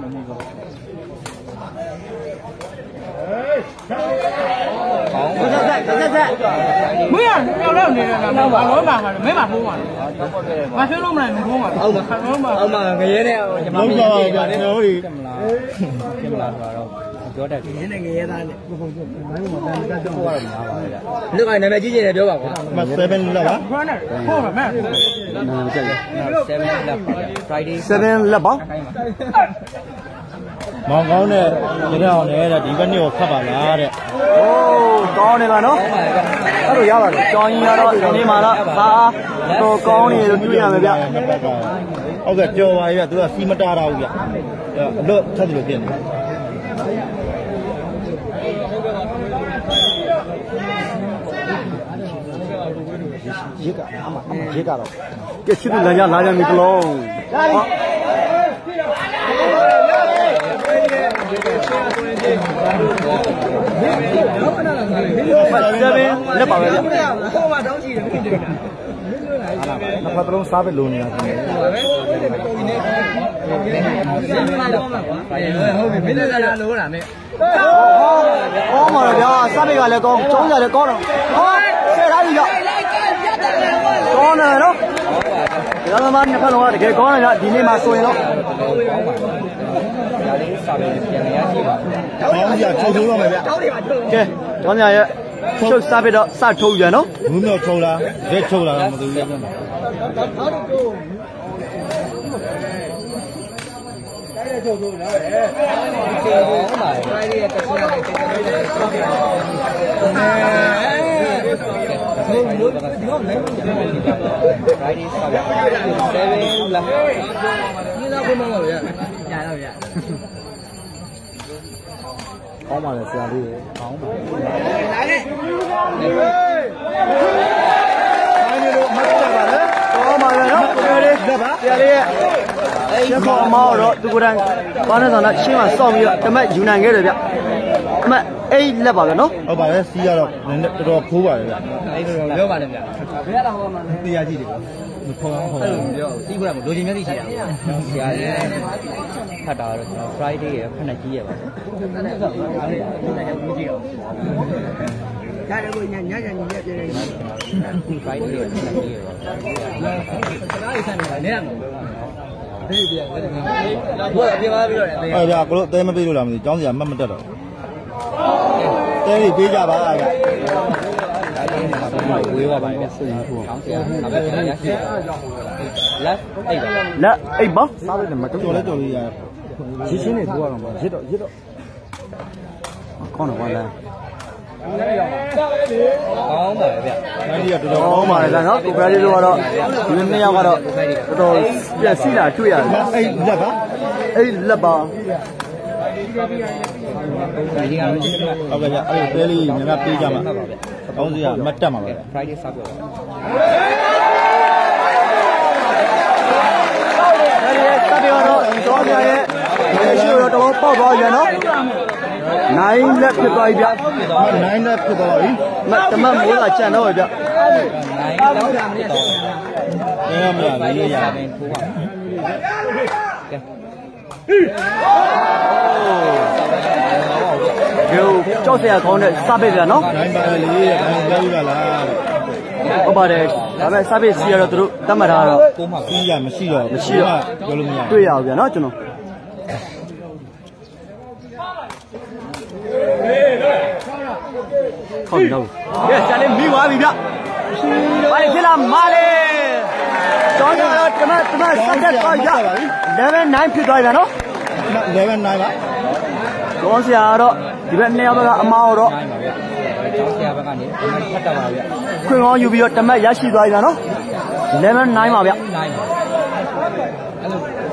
ဆက်ဆက်ဆက်ဆက်မင်းကကြောက်တော့နေတယ်လားဘာလို့မှမမင်းမဖိုးမှာမဆွေးလို့မနိုင်ဘူးဖိုးမှာဟုတ်ပါဟုတ်ပါဟုတ်ပါငရဲနဲ့ညီမလုံးတော့ဗျာကျွန်တော်တို့ကင်မလာဆိုတော့ပြောတတ်တယ်နင်းနဲ့ငရဲသားနဲ့ဟုတ်ဟုတ်ဟုတ်မိုင်းမှာတန်တက်တော့ရမှာပါလေလူကနာမည်ကြီးကြီးနဲ့ပြောပါကွာမsevenလက်ပါဟုတ်တယ်ဟုတ်ပါမယ်နာမည်ကြီး seven လက်ပါ Friday seven လက်ပါမောင်ကောင်းတဲ့ရအောင်နဲ့ဒီဘက်နေ့ကိုဖတ်ပါလားတဲ့โอ้ကောင်းနေပါနော်အဲ့လိုရပါတယ်ကြောင်းကြီးရတော့ဒီနေ့မှာတော့ဟာတော့ကောင်းနေလို့တွေ့ရမယ်ဗျဟုတ်ကဲ့ကြော်ပါရဲ့ဗျသူကစီမတာတာဘူးဗျအလွတ်ထပ်တယ်လို့ပြင်နေရစ်ကအမရစ်ကတော့ကဲချစ်သူလမ်းကြလာကြပြီတလုံးseven လက်ပါပဲဗျဟိုမှာတောင်းကြည့်တယ်ဖတ်လုံးစားပဲလိုနေတာခင်ဗျာဟုတ်ပြီမင်းလည်းကလိုးတာမင်းကောင်းပါတော့ဗျာစားပိတ်ကလည်းကောင်းကျောင်းကြလည်းကောင်းတော့ဟောဆယ်ထားပြီကြောကောင်းတယ်နော်ဒါမှမဟုတ်နှစ်ဖက်လုံးကတကယ်ကောင်းတယ်ဗျာဒီနေ့မှဆိုရင်တော့ဒါလေးစားပိတ်ပြန်ရရှိပါကောင်းကြချုပ်ထိုးတော့မယ်ဗျာကဲကျောင်းကြရဲ့ချုပ်စားပိတ်တော့စထုတ်ရနော်ဘူးမျိုးချုပ်လားလက်ချုပ်လားမသိဘူးဗျာချုပ်ချုပ်နော်အဲဟုတ်ပါဘူး Friday ရဲ့တချို့ရဲ့တိတ်တိတ်လေးဆောက်ပြတယ်အဲဘုံဘုံဒီတော့လည်း Friday ဆောက်ပြsevenလာဒီတော့ဘုံမလို့ရရတော့ရကောင်းပါလေဆရာလေးကောင်းပါလာခဲ့ဆိုင်နေလို့မတ်ကြပါနဲ့ကောင်းပါလေနော်ဆရာလေးဆရာလေးရဲ့ရှင်းပေါ်အမောတော့သူကိုယ်တိုင်ဘာနဲ့ဆိုတော့ရှင်းမှာစောင့်ပြီးတော့တမက်ယူနိုင်ခဲ့တယ်ဗျအမအိတ်လက်ပါဗျနော်ဟုတ်ပါရဲ့စီးကတော့နည်းနည်းတော်တော်ဖိုးပါတယ်ဗျအဲ့လိုပြောပါတယ်ဗျဘယ်ရတာဟောမှာလဲတရားကြည့်တယ်မခေါ်အောင်ခေါ်အောင်ပြောတီးဖို့လိုချင်မျက်စိရှိတာဆရာရဲ့ဖတ်တာတော့ကျွန်တော် Friday ရဲ့ခဏကြီးရပါဘူး။အဲ့ဒါဆိုအားရရတယ်မကြည့်အောင်။ရတယ်ကိုညညညညပြည့်နေတယ်။ Friday ရဲ့ခဏကြီးရပါဘူး။စကားရေးဆိုင်နေတာလည်းမဟုတ်ဘူး။ဒီပြရတယ်။ဘောအပြင်သွားပြီးတော့လည်းအဲ့ဒါကိုလို့တဲမပေးလို့လားမသိဘူး။ကျောင်းစီကမှတ်မတက်တော့။တဲလေးပေးကြပါဗျာ။ဝေးပါပါဗျာ။ဆောင်းဆရာအဘရရှိလက်အိတ်ပါလက်အိတ်ပါစားလိုက်တယ်မတော်လဲတော်လေးရရင်းချင်းနေထိုးရအောင်ပါရစ်တော့ရစ်တော့ကောင်းတော့ပါလားကောင်းပါဗျာနိုင်ဒီကတော်တော်ကောင်းပါလေနော်ကိုပရာဒီတို့ကတော့ဒီနှစ်ယောက်ကတော့တော်တော်ပြက်စီလာတွေ့ရတယ်အဲ့လက်ပါအဲ့လက်ပါဒီကတော့ဟုတ်ကဲ့ဗျအဲ့တဲလေးများများပေးကြမှာကောင်းစီကမတ်တက်မှာပါ Friday ဆောက်ပြောစပ်ပြောတော့ကျောင်းကြရဲ့ရှိတော့တော်တော်ပေါက်သွားပြန်နော်နိုင်လက်ဖြစ်သွားပြီဗျနိုင်လက်ဖြစ်သွားပြီမတမတ်မိုးလာချန်တော့ဗျနိုင်တော့မရတော့အဲမရလေးရမယ်ထိုးပါကဲဒီကြောက်စရာကောင်းတဲ့စပစ်ပြန်နော်နိုင်ပါလေတဲ့ဘာပြောရလားဟုတ်ပါတယ်ဒါပေမဲ့စပစ်စီရတော့သူတို့တတ်မှတ်ထားတော့ကိုမှစီးရမရှိတော့မရှိတော့ပြောလို့မရတွေ့ရအောင်ဗျာနော်ကျွန်တော်ဟုတ်ပြီတော့ကဲဆရာလေးမိသွားပြီဗျဘာလဲဖြစ်လာမလေးကျောင်းကတော့တမတ်တမတ်ဆက်တက်သွားရ level nine ဖြစ်သွားပြီဗျာနော် level nine ပါကျောင်းဆရာကတော့ဒီဘက်နှစ်ယောက်ကအမားတော့ကျောင်းဆရာဘက်ကနေတမတ်ဖတ်တာပါဗျခွင့်ကောင်းယူပြီးတော့တမတ်ရရှိသွားပြီဗျာနော် level nine ပါဗျ nineပါအဲ့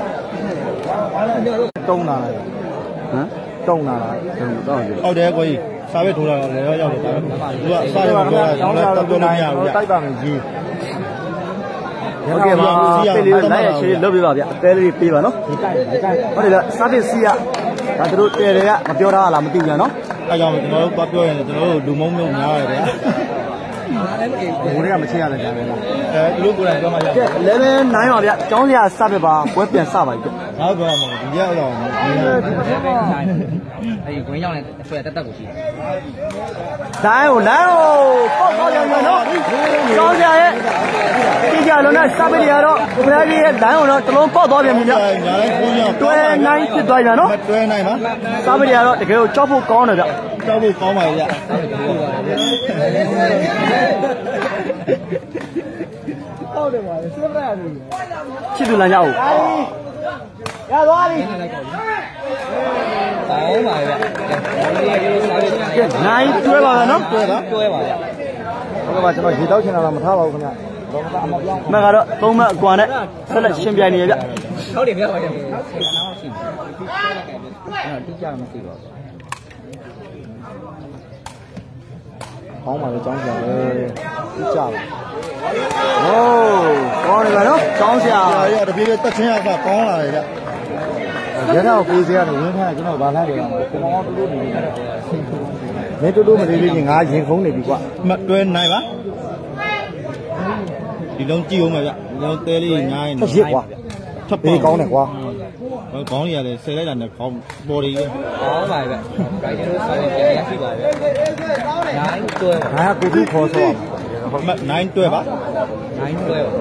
လိုတုံးလာဟမ်တုံးလာလားတော့ဟုတ်တယ်ကိုကြီးစားပဲထိုးလာတော့လည်းရောက်တယ်ဒါပေမဲ့သူကစားတယ်ပြောတာကျောင်းတော့ပြောလို့မရဘူးဗျတိုက်ပါမယ်ကြီးဟုတ်ကဲ့ပါပေးလေးလိုက်ရချေလုပ်ပေးပါဗျအသေးလေးပေးပါနော်ဟုတ်တယ်ဗျစားပစ်စီးရဒါတို့တဲတွေကမပြောထားလားမသိဘူးနော်အဲကြောင့်ကျွန်တော်တို့သွားပြောရင်ကျွန်တော်တို့လူမုံမျိုးများရတယ်ဗျဘိုးတွေကမချင်းရတယ်ဗျာအဲလူကိုယ်တိုင်ပြောမှရတယ် level nine ပါဗျကျောင်းစရာစပစ်ပါပွဲပြန်စပါပြီငါပြောရမှာဒီရက်တော့မဟုတ်ဘူး level nine အဲဒီဝင်းရောက်နေအဆွဲတက်တက်ကိုရှိတယ်ဒိုင်းကိုလမ်းကိုပေါက်ပေါက်ရရနော်ကျောင်းစရာရဲ့ဒီကြလုံးနဲ့စပစ်တွေကတော့ဘယ်လိုရဲ့လမ်းကိုတော့တလုံးပေါက်သွားပြန်ပြီဗျညာတိုင်းကိုညောတွဲnineဖြစ်သွားပြန်နော်တွဲnineပါစပစ်တွေကတော့တကယ်ကိုကြောက်ဖို့ကောင်းတယ်ဗျကြောက်ဖို့ကောင်းပါရဲ့ဗျဟုတ်တယ်ပါလေစွန့်ရတယ်ချစ်သူလမ်းကြောက်ရသွားပြီကောင်းပါဗျကဲနိုင်တွဲပါဗျနော်တွဲပါတွဲပါဗျဟုတ်ကဲ့ပါကျွန်တော်ရေတောက်ချင်တာတော့မထားပါဘူးခင်ဗျတော့အမပြောင်းမကတော့သုံးမအကွာနဲ့ဆက်လက်ရှင်းပြနေရဗျဟုတ်တယ်ဗျပါဗျဆယ်နားရှိတယ်အဲ့တော့တိကျမရှိပါဘူးကောင်းပါလေကျောင်းဆရာပဲတိကျပါโอ้ကောင်းတယ်ဗျနော်ကျောင်းဆရာရတပြေးတက်ချင်းရကကောင်းလာတယ်ဗျရတော့ပေးစရာတော့ဝင်းခိုင်းကျွန်တော်ဗာလိုက်တယ်ကျွန်တော်တူတူနေနေမင်းတူတူမနေသေးရင်ငါရင်ခုံးနေပြီကွာတွဲနိုင်ပါဒီဒီလုံးကြည့်ဦးမယ်ဗျဒီလုံးတဲလေးညားနေရစ်ကွာထပ်ပေးကောင်းတယ်ကွာခေါင်းကြီးရတယ်ဆယ်လိုက်တာနဲ့ခေါင်းပေါ်ရီပဲကောင်းပါပဲ Friday လို့ဆိုရင်ပြန်ရရှိပါပဲnineတွဲငါကကိုသူခေါ်ဆော့ nineတွဲပါ nineတွဲပါ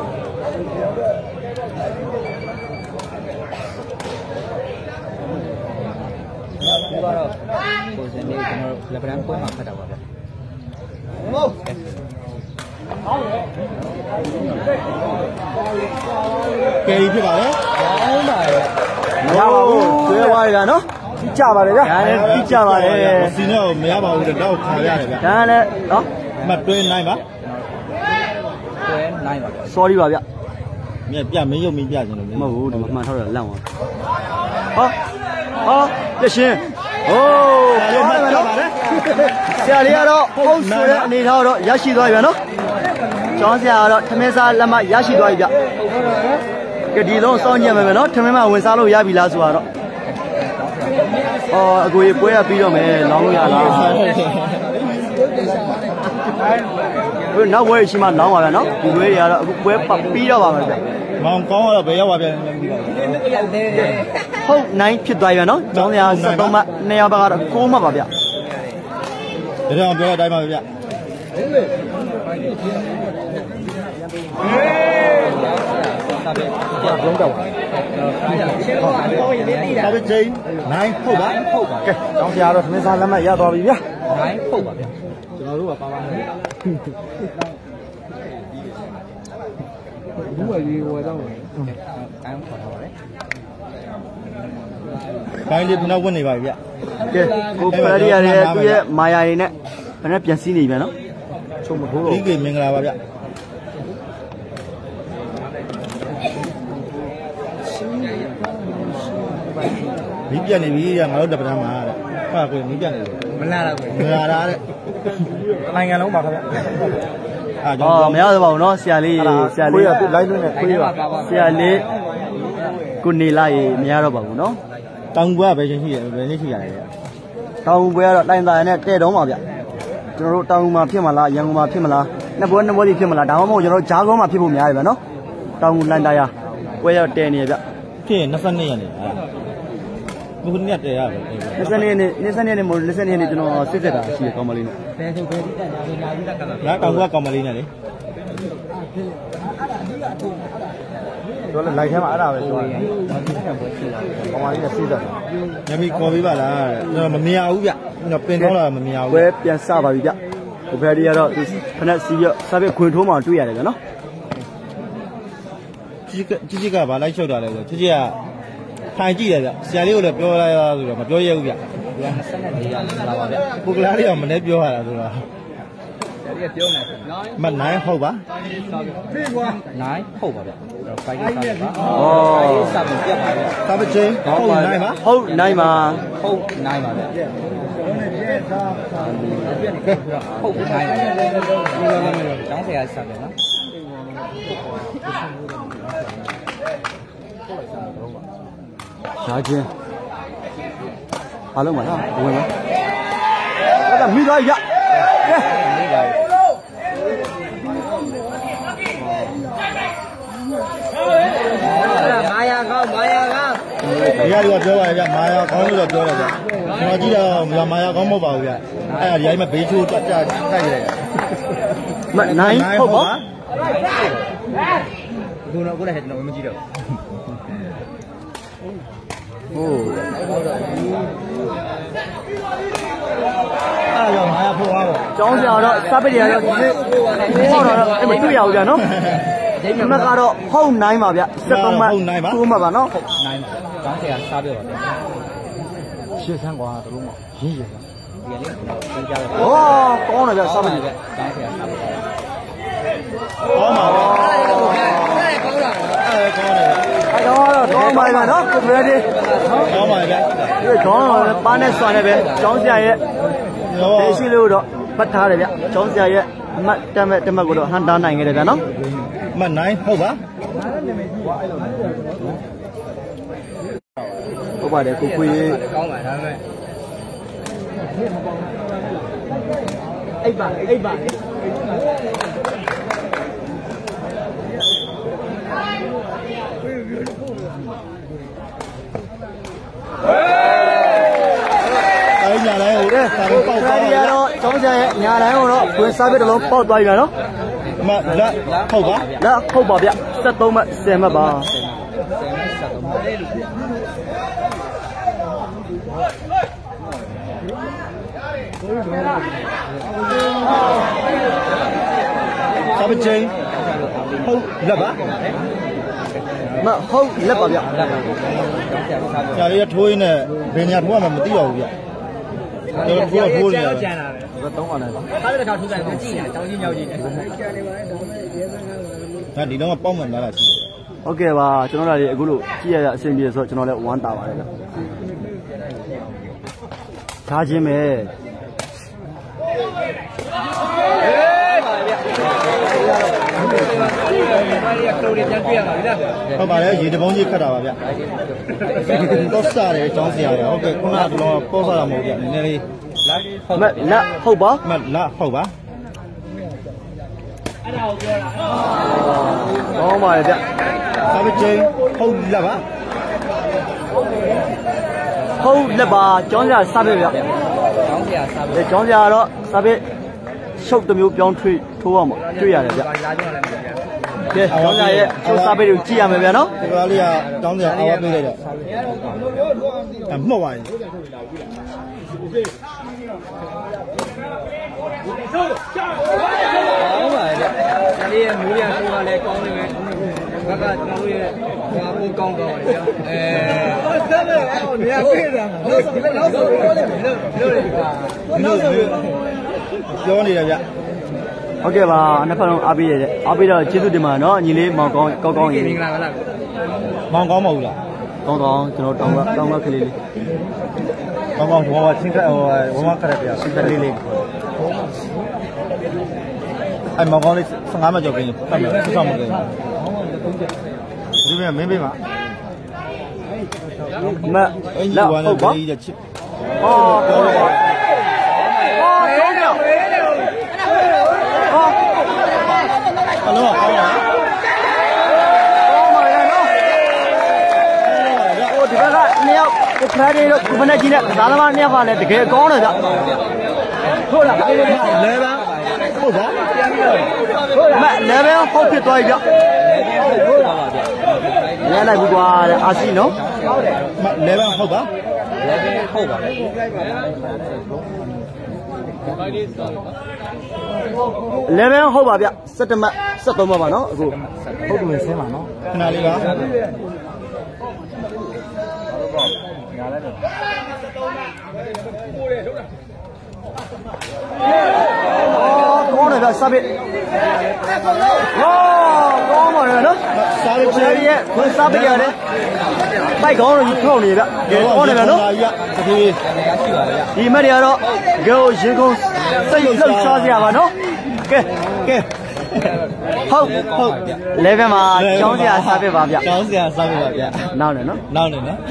ဒီကတော့ကိုစနေကျွန်တော်လက်ပံပွဲမှာဖတ်တာပါဗျဟုတ်ကဲဖြစ်ပါလေကောင်းပါရဲ့မရပါဘူးကျွဲသွားရနော်တိကျပါတယ်ဗျာဒါလည်းတိကျပါတယ်စီတော့မရပါဘူးတော့ခါရတယ်ဗျာဒါလည်းနော်မတွဲနိုင်ပါတွဲnineပါ sorry ပါဗျာမြက်ပြမင်းရုပ်မင်းပြခြင်းလို့မဟုတ်ဘူးဒီမှာမှန်ထောက်တာလန့်သွားဟောဟောပြရှင်းဟိုးပြောမှတော့ဆရာလေးကတော့ဟုတ်ဆိုတဲ့အနေထားတော့ရရှိသွားပြီနော်ကျောင်းဆရာကတော့ထမင်းစားလက်မရရှိသွားပြီဗျကဒီလုံးစောင့်ကြည့်မယ်နော်ထမင်းမဝင်စားလို့ရပြီလားဆိုတော့အော်အကိုကြီးပွဲရပြီးတော့မယ်လောင်းလို့ရလားဘယ်နောက်ဝဲရှိမှလောင်းပါဗျာနော်ဒီဝဲတွေကတော့အခုပွဲပတ်ပြီးတော့ပါမယ်ဗျမောင်ကောင်းတော့ဘယ်ရောက်ပါပြန်ဟုတ်နိုင်ဖြစ်သွားပြီနော်ကျောင်းဆရာဆက်သုံးမှနှစ်ယောက်ဘက်ကတော့ကိုးမှပါဗျဒါကြောင့်ပြောတဲ့အတိုင်းပါဗျစာပေကြောင်းတော့ပါစာပေချင်းnineဟုတ်ပါဟုတ်ပါကဲကျောင်းဆရာတော့သမင်းစားလက်မှတ်ရသွားပြီဗျာ nineဟုတ်ပါဗျာကျွန်တော်တို့ကပါပါမယ်ဘူးဝယ်ရေးဝယ်တော့တယ်အဲခေါ်တော့ပါတယ်ဘိုင်းလေးခုနဝင်နေပါပြီဗျကဲကိုဖရီရရဲ့သူ့ရဲ့မာယာရည်နဲ့ဘယ်နဲ့ပြန်စီးနေပြန်နော်ချုံမထိုးတော့ဒီကေမင်္ဂလာပါဗျမီးပြတ်နေပြီငါတို့တပ္ပံမှာတဲ့ဟာကိုမီးပြတ်နေတယ်မလာတော့ဘူးမလာတာတဲ့နိုင်ငံလုံးပါခင်ဗျအာအော်မရတော့ပါဘူးနော်ဆရာလေးဆရာလေးကသူ့ live လွှင့်နေခွေးပါဆရာလေးကိုနေလာရေမရတော့ပါဘူးနော်တောင်ပွဲပဲချင်းရှိတယ်ဘယ်နည်းရှိရလဲတောင်ပွဲကတော့တိုင်းသားနဲ့တဲ့တုံးပါဗျကျွန်တော်တို့တောင်မှာဖြစ်မလားရန်ကုန်မှာဖြစ်မလားနှစ်ပွဲနှစ်ပွဲစီဖြစ်မလားဒါမှမဟုတ်ကျွန်တော်တို့ဂျားကုန်းမှာဖြစ်ဖို့များတယ်ဗျနော်တောင်လန်တာယာပွဲရတဲ့နေရဗျဖြစ်ရင်နှစ်ရက်နေအဲ့ဘုရားတရားပဲနှစ်ရက်နေနှစ်ရက်နေမို့နှစ်ရက်နေကျွန်တော်စစ်စစ်တာရှိရကောင်းမလေးနဲ့ဘယ်ထုတ်ဘယ်ဒီတက်ညာညာကြီးတက်ကလာငါတောင်ကကောင်းမလေးနဲ့လေတော့လည်း live ထဲမှာအဲ့ဒါပဲပြောရင်ကောင်းမလေးနဲ့စစ်စစ်တာညမီခေါ်ပေးပါလားကျွန်တော်မမြင်ဘူးဗျကျွန်တော်ပင်တော့လာမမြင်ဘူးပွဲပြန်စပါပြီဗျကိုဖက်ဒီကတော့သူဖက်စီးရစာပေခွင်ထိုးမှတွေ့ရတယ်ဗျနော်ကြီးကြီးကြီးကဘာလိုက်လျှောက်တာလဲဆိုကြီးကြီးကထိုင်ကြည့်တယ်ဗျဆရာလေးကိုလည်းပြောလိုက်ရဆိုတော့မပြောရဘူးဗျဒီကနှစ်နဲ့လေးရလာပါဗျပုဂ္ဂလာလေးကမနေ့ပြောရတာဆိုတော့ဆရာလေးကပြောနေတယ်မnineဟုတ်ပါ nineဟုတ်ပါဗျfiveပါဗျဩစာပေပြတ်ပါဗျစာပေချင်းဟုတ်nineပါဟုတ်nineပါဟုတ်nineပါဗျဟုတ်nineပါကျောင်းဆရာစာပေနော်ရှားချင်းအားလုံးပါလားဝင်ပါအဲ့ဒါမိသွားရကဲမာယာကောင်းမာယာကောင်းဒီကလူကပြောပါရဲ့ဗျမာယာကောင်းလို့တော့ပြောတယ်ဗျကျွန်တော်ကြည့်တော့မာယာကောင်းမဟုတ်ပါဘူးဗျအဲ့ဒါဒီအိမ်မှာဘေးချိုးတက်တက်တိုက်ရတယ်မနိုင်ဟုတ်ပါဘူးတော့ကိုလည်းကျွန်တော်မကြည့်တော့ဟိုးအားကြောင့်မာယာဖို့သွားတော့ကျောင်းဆရာတော့စပစ်တွေကတော့ဒီနေ့ဟောတော့အဲ့မတွေ့ရဘူးကြာနော်ဒီမှာကတော့ဟုတ်နိုင်ပါဗျစက်သုံးမှထိုးမှပါနော်ဟုတ်နိုင်ပါကျောင်းဆရာစားပြပါဗျရှင်းဆန်းကွာတို့မှရင်းရင်းဒီကလေးပြန်ကြတယ်ဩကောင်းတယ်ဗျစပစ်တွေကျောင်းဆရာစားပြပါကောင်းပါဗျကောင်းတာအဲကောင်းတယ်အဲ့တော့တော့ပါဗျနော်ကိုဖရဒီကောင်းပါဗျဒီကောင်းတော့ပါနဲ့စွာနဲ့ပဲကျောင်းဆရာရဲ့ဒေရှိလို့တော့ပတ်ထားတယ်ဗျကျောင်းဆရာရဲ့အမှတ်တက်မဲ့တက်မဲ့ကိုတော့ဟန်တာနိုင်ခဲ့တယ်ဗျနော်အမှတ်nineဟုတ်ပါဟုတ်ပါတယ်ကိုခွေကောင်းပါဒါပေမဲ့အိပ်ပါအိပ်ပါင်းကြရဲ့ညာတိုင်းကိုတော့ဝင်စားပြီးတလုံးပေါက်သွားပြီနော်မလက်ဟုတ်ပါလက်ဟုတ်ပါဗျ73မှတ်10မှတ်ပါစားပချင်းဟုတ်လက်ပါမဟုတ်လက်ပါဗျဆရာလေးထိုးရင်းနဲ့ဘယ်ညာထိုးမှမသိတော့ဘူးဗျကျွန်တော်ထိုးထိုးနေတယ်ကျန်တာပဲသုံးအောင်လိုက်ပါခါတဲ့ခါထိုးတယ်ကြည့်နေတာတောင်းချင်းမြောက်ချင်းနဲ့ဒါဒီတော့ပေါက်မှန်လာတာရှိတယ်ဟုတ်ကဲ့ပါကျွန်တော်တို့လည်းအခုလို့ကြည့်ရရအဆင်ပြေဆိုတော့ကျွန်တော်လည်းဝမ်းတာပါတယ်ဗျထားခြင်းပဲဟုတ်ပါလေရေတပုံးကြီးခတ်တာပါဗျတော့စားတယ်ចောင်းစရာရဟုတ်ကဲ့ခုနကတော့ပေါ့စားတာမဟုတ်ဗျနည်းနည်းလေးမလက်ဟုတ်ပါမလက်ဟုတ်ပါအဲ့ဒါကိုပြောတာဟောပါလေဗျစားပချင်းဟုတ်လက်ပါဟုတ်လက်ပါကျောင်းစရာစားပဲဗျကျောင်းစရာစားပဲကျောင်းစရာတော့စားပဲရှုပ်တစ်မျိုးပြောင်းထွေးထိုးရမှာတွေ့ရတယ်ဗျလာကြောင်းလည်းမပြကဲကျောင်းစရာရဲ့ရှုပ်စားပဲတွေကိုကြည့်ရမယ်ဗျနော်ဒီကောင်လေးကကျောင်းစရာအားပေးလိုက်တော့အမှုတ်ပါရင်ဟုတ်ပါရဲ့ဒါလေးရဲ့မိုးရဆိုးကလည်းကောင်းနေမယ်ဘက်ကကျွန်တော်တို့ရဲ့ဟိုပိုးကောင်းကောင်းတယ်ဗျအဲဟုတ်တယ်ဗျအော်နေရာပြေးတာလို့ဒီလိုလို့ပြောနေတယ်လို့လို့လေနောက်ဆိုပြောနေတယ်ဗျဟုတ်ကဲ့ပါနှစ်ဖက်လုံးအားပေးရတဲ့အားပေးတော့ကျေးဇူးတင်ပါနော်ညီလေးမောင်ကောင်းကောင်းကောင်းရေမင်္ဂလာပါလားမောင်ကောင်းမဟုတ်လားကောင်းကောင်းကျွန်တော်တောင်းကတောင်းကကလေးလေးကောင်းကောင်းဟိုကချင်းကဟိုဝမခရက်ပြချင်းကလေးလေးအဲ့မောင်ကောင်းလေး15မှကြောက်ကင်းဆက်မယ်ဆက်မယ်ဒီမဲ့မင်းပေးမှာမလောက်ဟုတ်ပါချစ်哦，够了吧？哦，中了！哦， 好了，好了。 我这边看，你要我看这个，我们那今天咱他妈年华呢，这个高了的。 错了，来吧，后头。 没，那边好皮多一点。原来不挂阿西喏。 来吧，后头。 လည်းဟုတ်ပါလေလည်းပဲဟုတ်ပါဗျ17မှတ်73မှတ်ပါနော်အခုဟုတ်တယ်ဆင်းပါနော်ခဏလေးပါကောင်းတယ်ဗျစာပေဟောကောင်းပါလေနော်စာပေရဲ့ခွန်းစာပေရတယ်ပိုက်ကောင်းတော့ကြီးထောက်နေဗျကောင်းတယ်ဗျနော်ဒီမက်တွေကတော့ဂိုရေကုန်းစိတ်လှုပ်ရှားစရာပါနော်ကဲကဲဟုတ်ဟုတ်လေဘယ်မှာကျောင်းစရာစာပေပါဗျကျောင်းစရာစာပေပါဗျနောက်နေနော်နောက်နေနော်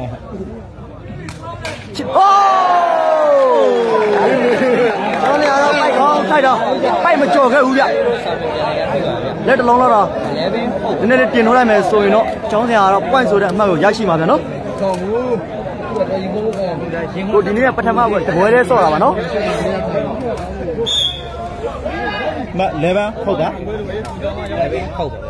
အိုးကျောင်းစရာတော့ပိုက်ကောင်းထိုက်တော့ပိုက်မကြော်ခဲ့ဘူးဗျလက်တစ်လုံးတော့နည်းနည်းလေးတင်ထိုးလိုက်မယ်ဆိုရင်တော့ကျောင်းစရာကတော့ point ဆိုတဲ့အမှတ်ကိုရရှိမှာဗျနော်ဟုတ်ဘူးကိုဒီနေ့ကပထမကတပွဲလေးစော့တာပါနော်မလေဘန်ဟုတ်တာလေဘန်ဟုတ်ပါ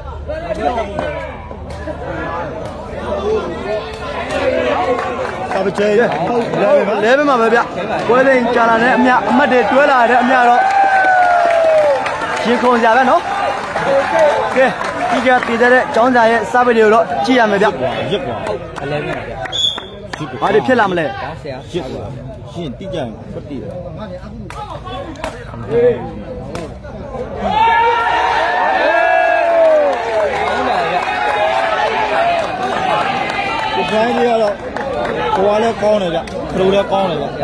စာပချေဟုတ်လေဘန်မှာပဲဗျပွဲသိမ်းကြာလာတဲ့အမြအမှတ်တွေတွဲလာတဲ့အမြတော့ရင်ခုန်ကြပဲနော်ကဲဒီကတည်တဲ့ကျောင်းစာရဲ့စာပေတွေကိုတော့ကြည့်ရမယ်ဗျရစ်ကွာအလဲမဲ့ဗျဘာတွေဖြစ်လာမလဲဆရာရစ်ကွာရှင်းတိကျရင်ပတ်တည်တယ်ဒီဘိုင်းလေးကတော့ဟိုကလည်းကောင်းတယ်ဗျခရိုလည်းကောင်းတယ်ဗျ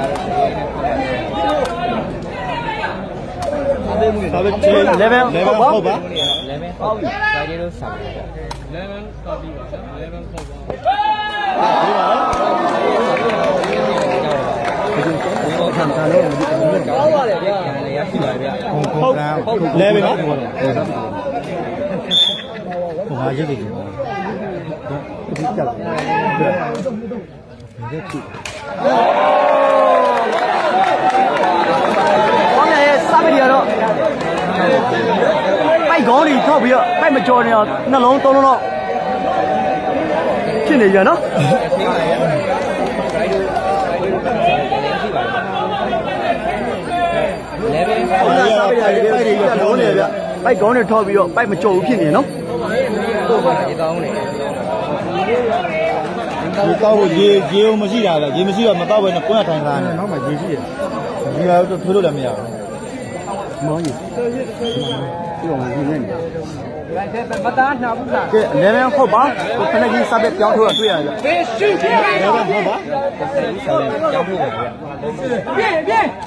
ဒါပဲချေလေဘန်ဟုတ်ပါဟုတ်ပါလေဘန်ဟုတ်ပြီဒါကြီးလို့ဆောင်တယ်လေဘန်ကော်ပီပါလေဘန်ဟုတ်ပါဒီပါနော်ဒီတော့ခံတာလို့ကောင်းပါတယ်ဗျာလည်းရရှိပါဗျာဟုတ်ဟုတ်လဲပြီနော်ဟိုဟာရစ်တယ်ဒီကြောက်ဒီကြည့်ကောင်းပိုက်ကောင်းတွေထောက်ပြီးတော့ပိုက်မကြော်နေအောင်နှလုံးသုံးလုံးတော့ဖြစ်နေကြနော်လဲပဲဟုတ်လားစားပြရတယ်ပိုက်တွေရလုံးနေဗျပိုက်ကောင်းတွေထောက်ပြီးတော့ပိုက်မကြော်ဘူးဖြစ်နေနော်ဟုတ်ပါရေကောင်းနေဒီကောက်ကိုရေရေုံမရှိတာလေရေမရှိတော့မတော့ဘဲနဲ့ကိုယ်ကထိုင်လာတယ်နောက်မှရေရှိတယ်ဒီကတော့ထိုးလို့လည်းမရဘူးမောင်းကြီးပြောင်းနေနေမသားနာဘူးလားကဲလည်းလည်းဟုတ်ပါကိုခဏကြီးစပက်ပြောင်းထိုးတာတွေ့ရတယ်ဘေးရှိတယ်လည်းဟုတ်ပါပြောင်းထိုးပါဗျပြင်းပြင်း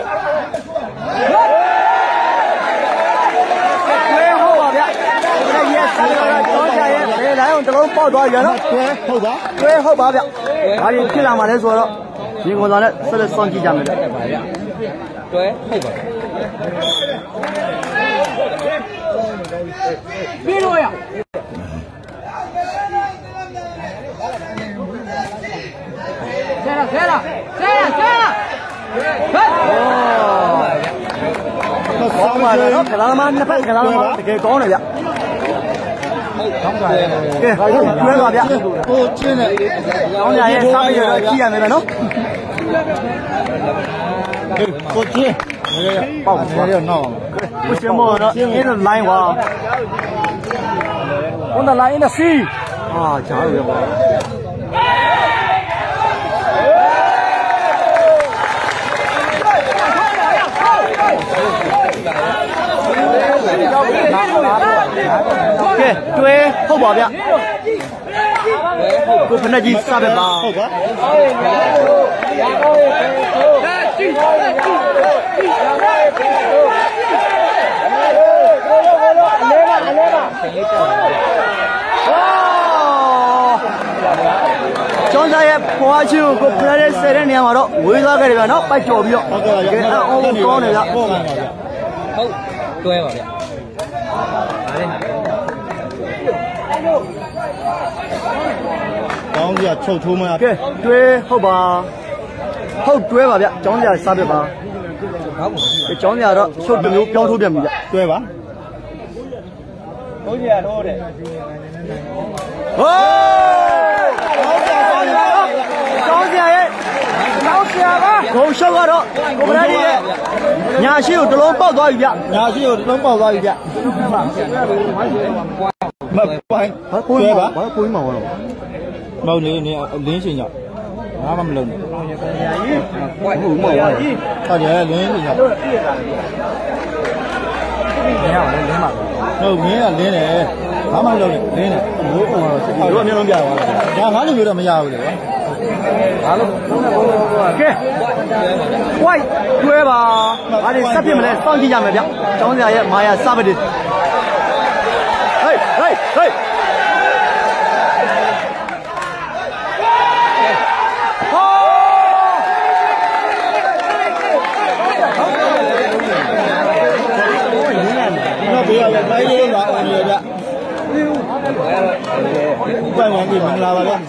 ဟုတ်ပါဗျခဏကြီးစပက်တော့ကြောင်းကြရဲ့ဘယ်တိုင်းအောင်တလုံးပေါက်သွားရနော်ဟုတ်ပါတွဲဟုတ်ပါဗျဒါရင်ဖြစ်လာမှလဲဆိုတော့ဒီကောင်သားနဲ့ဆက်လက်စောင့်ကြည့်ကြမယ်ဗျတွဲဟုတ်ပါပြေလို့ရဆဲလာဆဲလာဆဲလာဆဲလာဟဲ့ဆောင်းပါတော့ကလာမနှစ်ဖက်ကလာမတကယ်ကောင်းတယ်ဗျကောင်းပါရဲ့ကဲတွဲပါဗျဟိုချင်းနဲ့ကောင်းကြရဲ့စားပြီးတော့ကြည့်ရမယ်နော်ကိုချင်းပေါက်ပါရနော်不行么？那你是来哇？我那来那是啊，加油吧！OK， 对，好保镖。我分那几三百八。好吧。ကျောင်းသားရဲ့ဘွားချင်းကိုဖလာတဲ့ဆယ်တဲ့နေရာမှာတော့ဝေးသွားခဲ့တယ်ဗျာနော်ပိုက်ကြော်ပြီးတော့ဟုတ်ကဲ့ဗျာအော်ကောင်းတယ်ဗျာဟုတ်ပါဗျာဟုတ်တွဲပါဗျာဒါလေးကျောင်းကြီးချုပ်ထိုးမလားကဲတွဲဟုတ်ပါဟုတ်တွဲပါဗျာကျောင်းကြီးစားပြပါဟုတ်ကျောင်းကြီးကတော့ချုပ်တစ်မျိုးပြောင်းထိုးပြန်ပြီဗျာတွဲပါဟုတ်ကြီးရတော့တဲ့ဟိုကျောင်းကြီးရဲ့ကျောင်းကြီးပါဂုံရှောက်ကတော့ကိုမရကြီးရဲ့ညာရှိကိုတလုံးပေါက်သွားပြီဗျညာရှိကိုတလုံးပေါက်သွားပြီဗျမပိုင်းဘာကိုင်းပါဘာကိုင်းမှာတော့မဟုတ်နေနေလင်းရှင်ကြောင့်ငါမှမလုံးနဲ့ဟုတ်မှာပါဟုတ်တယ်လင်းရှင်ကြောင့်လင်းရအောင်လင်းမှာဟုတ်မင်းကလင်းတယ်ဘာမှမလုပ်နဲ့လင်းတယ်ဘိုးကတော့တို့အမျိုးလုံးပြသွားတာဒါငါလိုမျိုးတော့မရဘူးလေဘာလို့ကဲ white တွဲပါဘာတွေစက်ဖြစ်မလဲစောင့်ကြည့်ကြမယ်ဗျကျောင်းစရာရဲ့မာယာစပတိဟေးဟေးဟေးဘေးရတဲ့တိုင်းလေးပါအောင်ရဗျပိုင်ဝင်ပြီမင်္ဂလာပါဗျ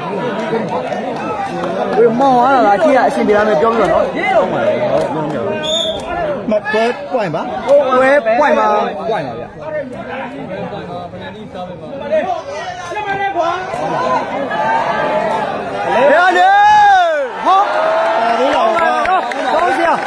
ဝေမောင်းလာတာကြည့်ရအရှင်ပြလာမယ်ပြောပြတော့နော်ဟုတ်ပါလေဟုတ်လုံးပြောမတွဲပွိုင်ပါတွဲပွိုင်ပါပွိုင်ပါဗျလေလေဟောတော်တော်ကောင်းစရာ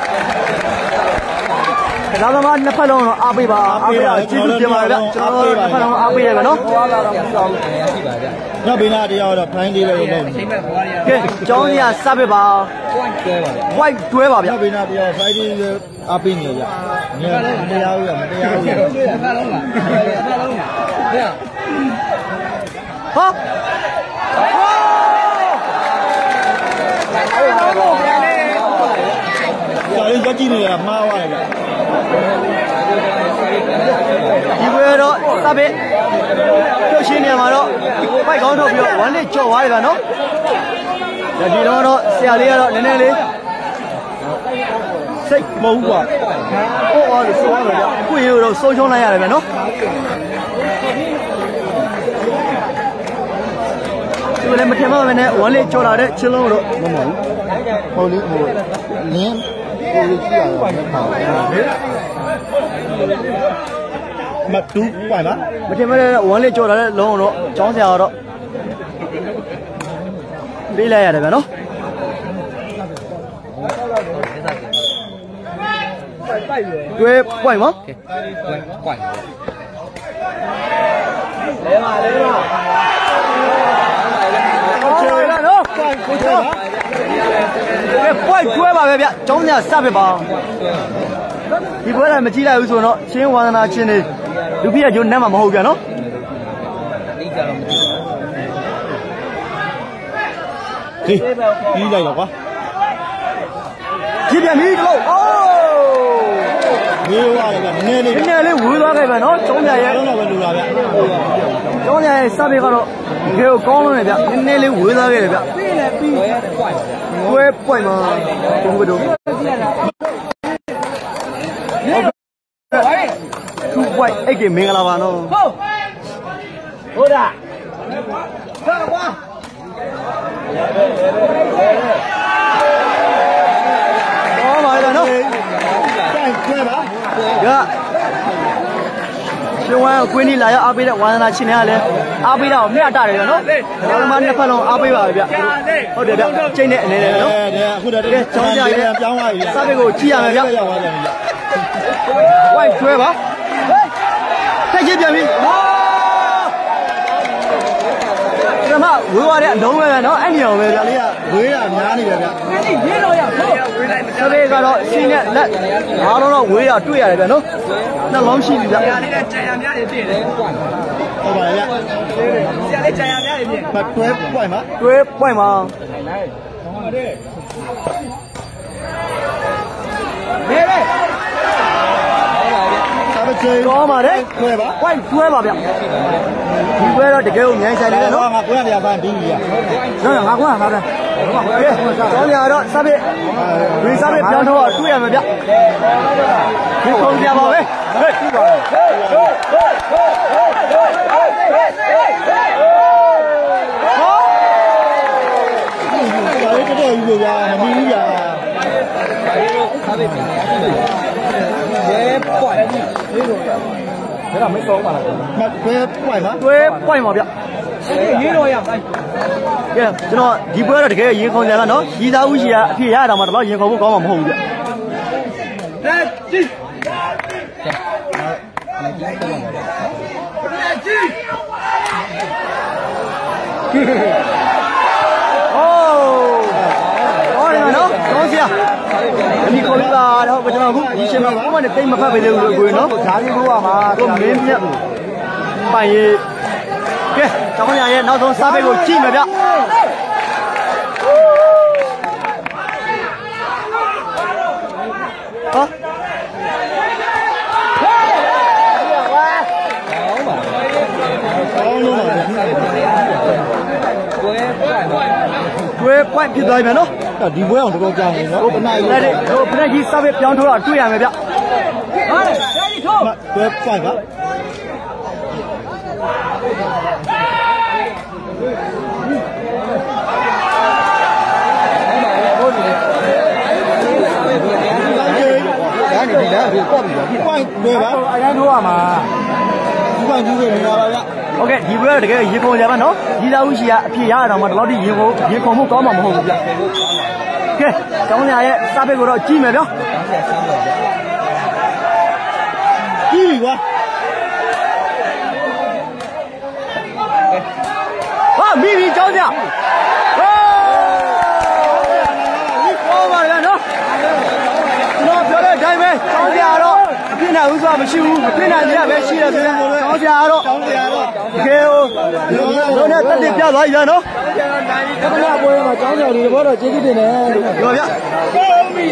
ဒါသမားနှစ်ဖက်လုံးတော့အားပေးပါအားပေးပါကျေးဇူးတင်ပါတယ်ဗျကျွန်တော်တို့နှစ်ဖက်လုံးအားပေးရမယ်နော်သွားလာတော့စောင်းနေရရှိပါဗျညဘေးနာတရားတော့ဖိုင်းလေးပဲလုပ်နေကဲကျောင်းကြီးစပ်ပြပါ white တွဲပါဗျ white တွဲပါဗျညဘေးနာတရားဖိုင်းလေးအားပေးနေကြညမတရားဘူးမတရားဘူးနှစ်ဖက်လုံးပါနှစ်ဖက်လုံးပါဗျဟာကြာရင်ကြည့်နေရမှားသွားတယ်ဗျဒီဘယ်တော့စပစ်ပြုတ်ရှင်းနေမှာတော့ပိုက်ကောင်းထုတ်ပြီးတော့ဝမ်းနဲ့ကြော်သွားတယ်ဗျာနော်ဒီတော့တော့ဆရာလေးကတော့နည်းနည်းလေးစိတ်မဟုတ်ဘူးကွာဟိုအော်လို့ဆိုရမယ်ဗျကိုယ်ရိုးတော့ဆုံးရှုံးလိုက်ရတယ်ဗျာနော်ဒီလည်းမထင်ပါဘူးနဲ့ဝမ်းလေးကြော်လာတဲ့ချင်းလုံးတော့မဟုတ်ဘူးဟိုလေးဟိုနင်းကိုကြည့်ရတော့မဟုတ်ဘူးမတူပွိုင်ပါမတင်မလဲဝမ်းလေးကြော်တာလည်းလုံးတော့ចောင်းစရာတော့ပေးလိုက်ရတယ်ဗျာနော်တွဲပွိုင်မပွိုင်လဲပါလဲပါကျေးလာနော်ပွိုင်ကိုကျော်ကဲပွိုင်တွဲပါပဲဗျចောင်းစရာစပဲပါဒီပွဲလည်းမကြည့်လိုက်ဘူးဆိုတော့ချင်းဝါသနာချင်းနေလူပြည့်ကျိုးနတ်မှာမဟုတ်ဗျာနော်ဒီကြတော့မကြည့်ဒီပြီးလိုက်တော့ကွာကြည့်ပြန်ပြီတော့အိုးဝေးသွားတယ်ဗျနည်းနည်းလေးနည်းနည်းလေးဝေးသွားခဲ့ဗျနော်ကျောင်းပြရဲ့တော့တော့ပဲလူလာဗျကျောင်းပြရဲ့စပေကတော့ဒီကိုကောင်းလို့နေဗျနည်းနည်းလေးဝေးသွားခဲ့တယ်ဗျပြီးလဲပြီးပွိုင်တွဲပွိုင်မှာဘုံကတော့သူ့ပွိုင်အဲ့ကမင်္ဂလာပါနော်ဟုတ်ဟုတ်တာဟာကွာဟောပါလေနော်တိုက်ခွဲပါကရှင်ဝမ်းကွင်းကြီးလာရောက်အားပေးတဲ့ဝါသနာရှင်တွေကလည်းအားပေးတာကိုမျှတတယ်ဗျနော်ဒီမှာနှစ်ဖက်လုံးအားပေးပါဗျဟုတ်တယ်ဗျချိန်တဲ့အနေနဲ့နော်အခုတော့တကယ်ကျောင်းကြရဲပြောင်းသွားပြီစပေကိုကြည့်ရမယ်ဗျဝိုက်ကျွဲပါထက်ကြည့်ပြန်ပြီဒီမှာဝေးသွားတဲ့အလုံးပဲနော်အဲ့ဒီအောင်ပဲဗျလေးကဝေးတာများနေတယ်ဗျရင်းတော့ရဟုတ်စပေကတော့စီးနဲ့လက်အားလုံးတော့ဝေးရတွေ့ရတယ်ဗျနော်နှလုံးရှိပြီဗျဆရာလေးကကြာရများနေပြည့်တယ်ကွာဟုတ်ပါရဲ့ဆရာလေးကြာရများနေပြည့်မတွဲပွိုင်ပါတွဲပွိုင်ပါနေလေကောပါတယ်တွဲပါဝိုက်တွဲပါဗျဒီပွဲတော့တကယ်ကိုမြိုင်းဆိုင်နေတယ်နော်ငါကွဲပြပန်းပြီးပြီရနော်ငါကွဲငါပဲကဲကျောင်းရတော့စပစ်ဝီစပစ်ပြန်တော့တွေ့ရမှာဗျဒီခုံးပြပါပဲဟဲ့ပြီးပါဟောဒါလေးတော်တော်ကြီးဗျာမမီဘူးဗျာစပစ်ပြန်ရဲပွိုင်ဒါတော့မစောပါလားမတွဲပွိုင်ပါတွဲပွိုင်ပါဗျရင်းတော့ရပါကဲကျွန်တော်ဒီပွဲတော့တကယ်ရင်ခုန်ကြတာနော်ရီသားဦးရှိရအဖြစ်ရတာမှတော့ရင်ခုန်ဖို့ကောင်းမှာမဟုတ်ဘူးဗျလက်ကြည့်လက်ကြည့်လက်ကြည့်โอ้ဟောတယ်နော်ကောင်းစရာဒီခေါ်ပြတာတော့ကျွန်တော်အခုဒီရှင်မှာဘုမနဲ့တိတ်မဖတ်ပေးသေးဘူးကိုနော်ဓာကြီးဘုရားမှာကိုမင်းမြတ်ပိုင်ရကဲကျောင်းရရဲ့နောက်ဆုံးစားပိတ်ကိုကြည့်မယ်ဗျဟောတွဲပွိုင်ဖြစ်သွားပြီနော်ဒီပွဲအောင်တော်တော်ကြောင်နေနော်ခဏလေးဟိုဖက်ကြီးစားပိတ်ပြောင်းထိုးတော့တွေ့ရမယ်ဗျဟာလေဒီထိုးတွဲပွိုင်ပါဒီလမ်းကိုပေါ့ပြီဗျပွိုင်တွဲပါအရန်ထိုးရမှာဒီပွိုင်ကြီးနေပါပါဗျโอเคဒီပွဲတော့တကယ်ရေခုံကြပါနော်ဒီသားဦးရှိရအဖြစ်ရအောင်မှဒီလောက်ထိရေခုံရေခုံမှုကောင်းမှာမဟုတ်ဘူးဗျကဲကျောင်းရရဲ့စားပိတ်ကိုတော့ကြည့်မယ်ဗျကြည့်ကွာဟာမိပြီကျောင်းရဟေးဒီပေါ်ပါရနော်ကျွန်တော်ပြောတဲ့အတိုင်းပဲကျောင်းရတော့အဖြစ်နဲ့ဥစ္စာမရှိဘူးအဖြစ်နဲ့ရပဲရှိတယ်ဆိုရင်ကျောင်းရတော့ကျောင်းရတော့တကယ်ကိုလုံးနဲ့တက်တက်ပြသွားပြီနော်ကမ္ဘာပွဲမှာကျောင်းရဒီဘောတော့ကျေးဇူးတင်တယ်လို့ပြောဗျ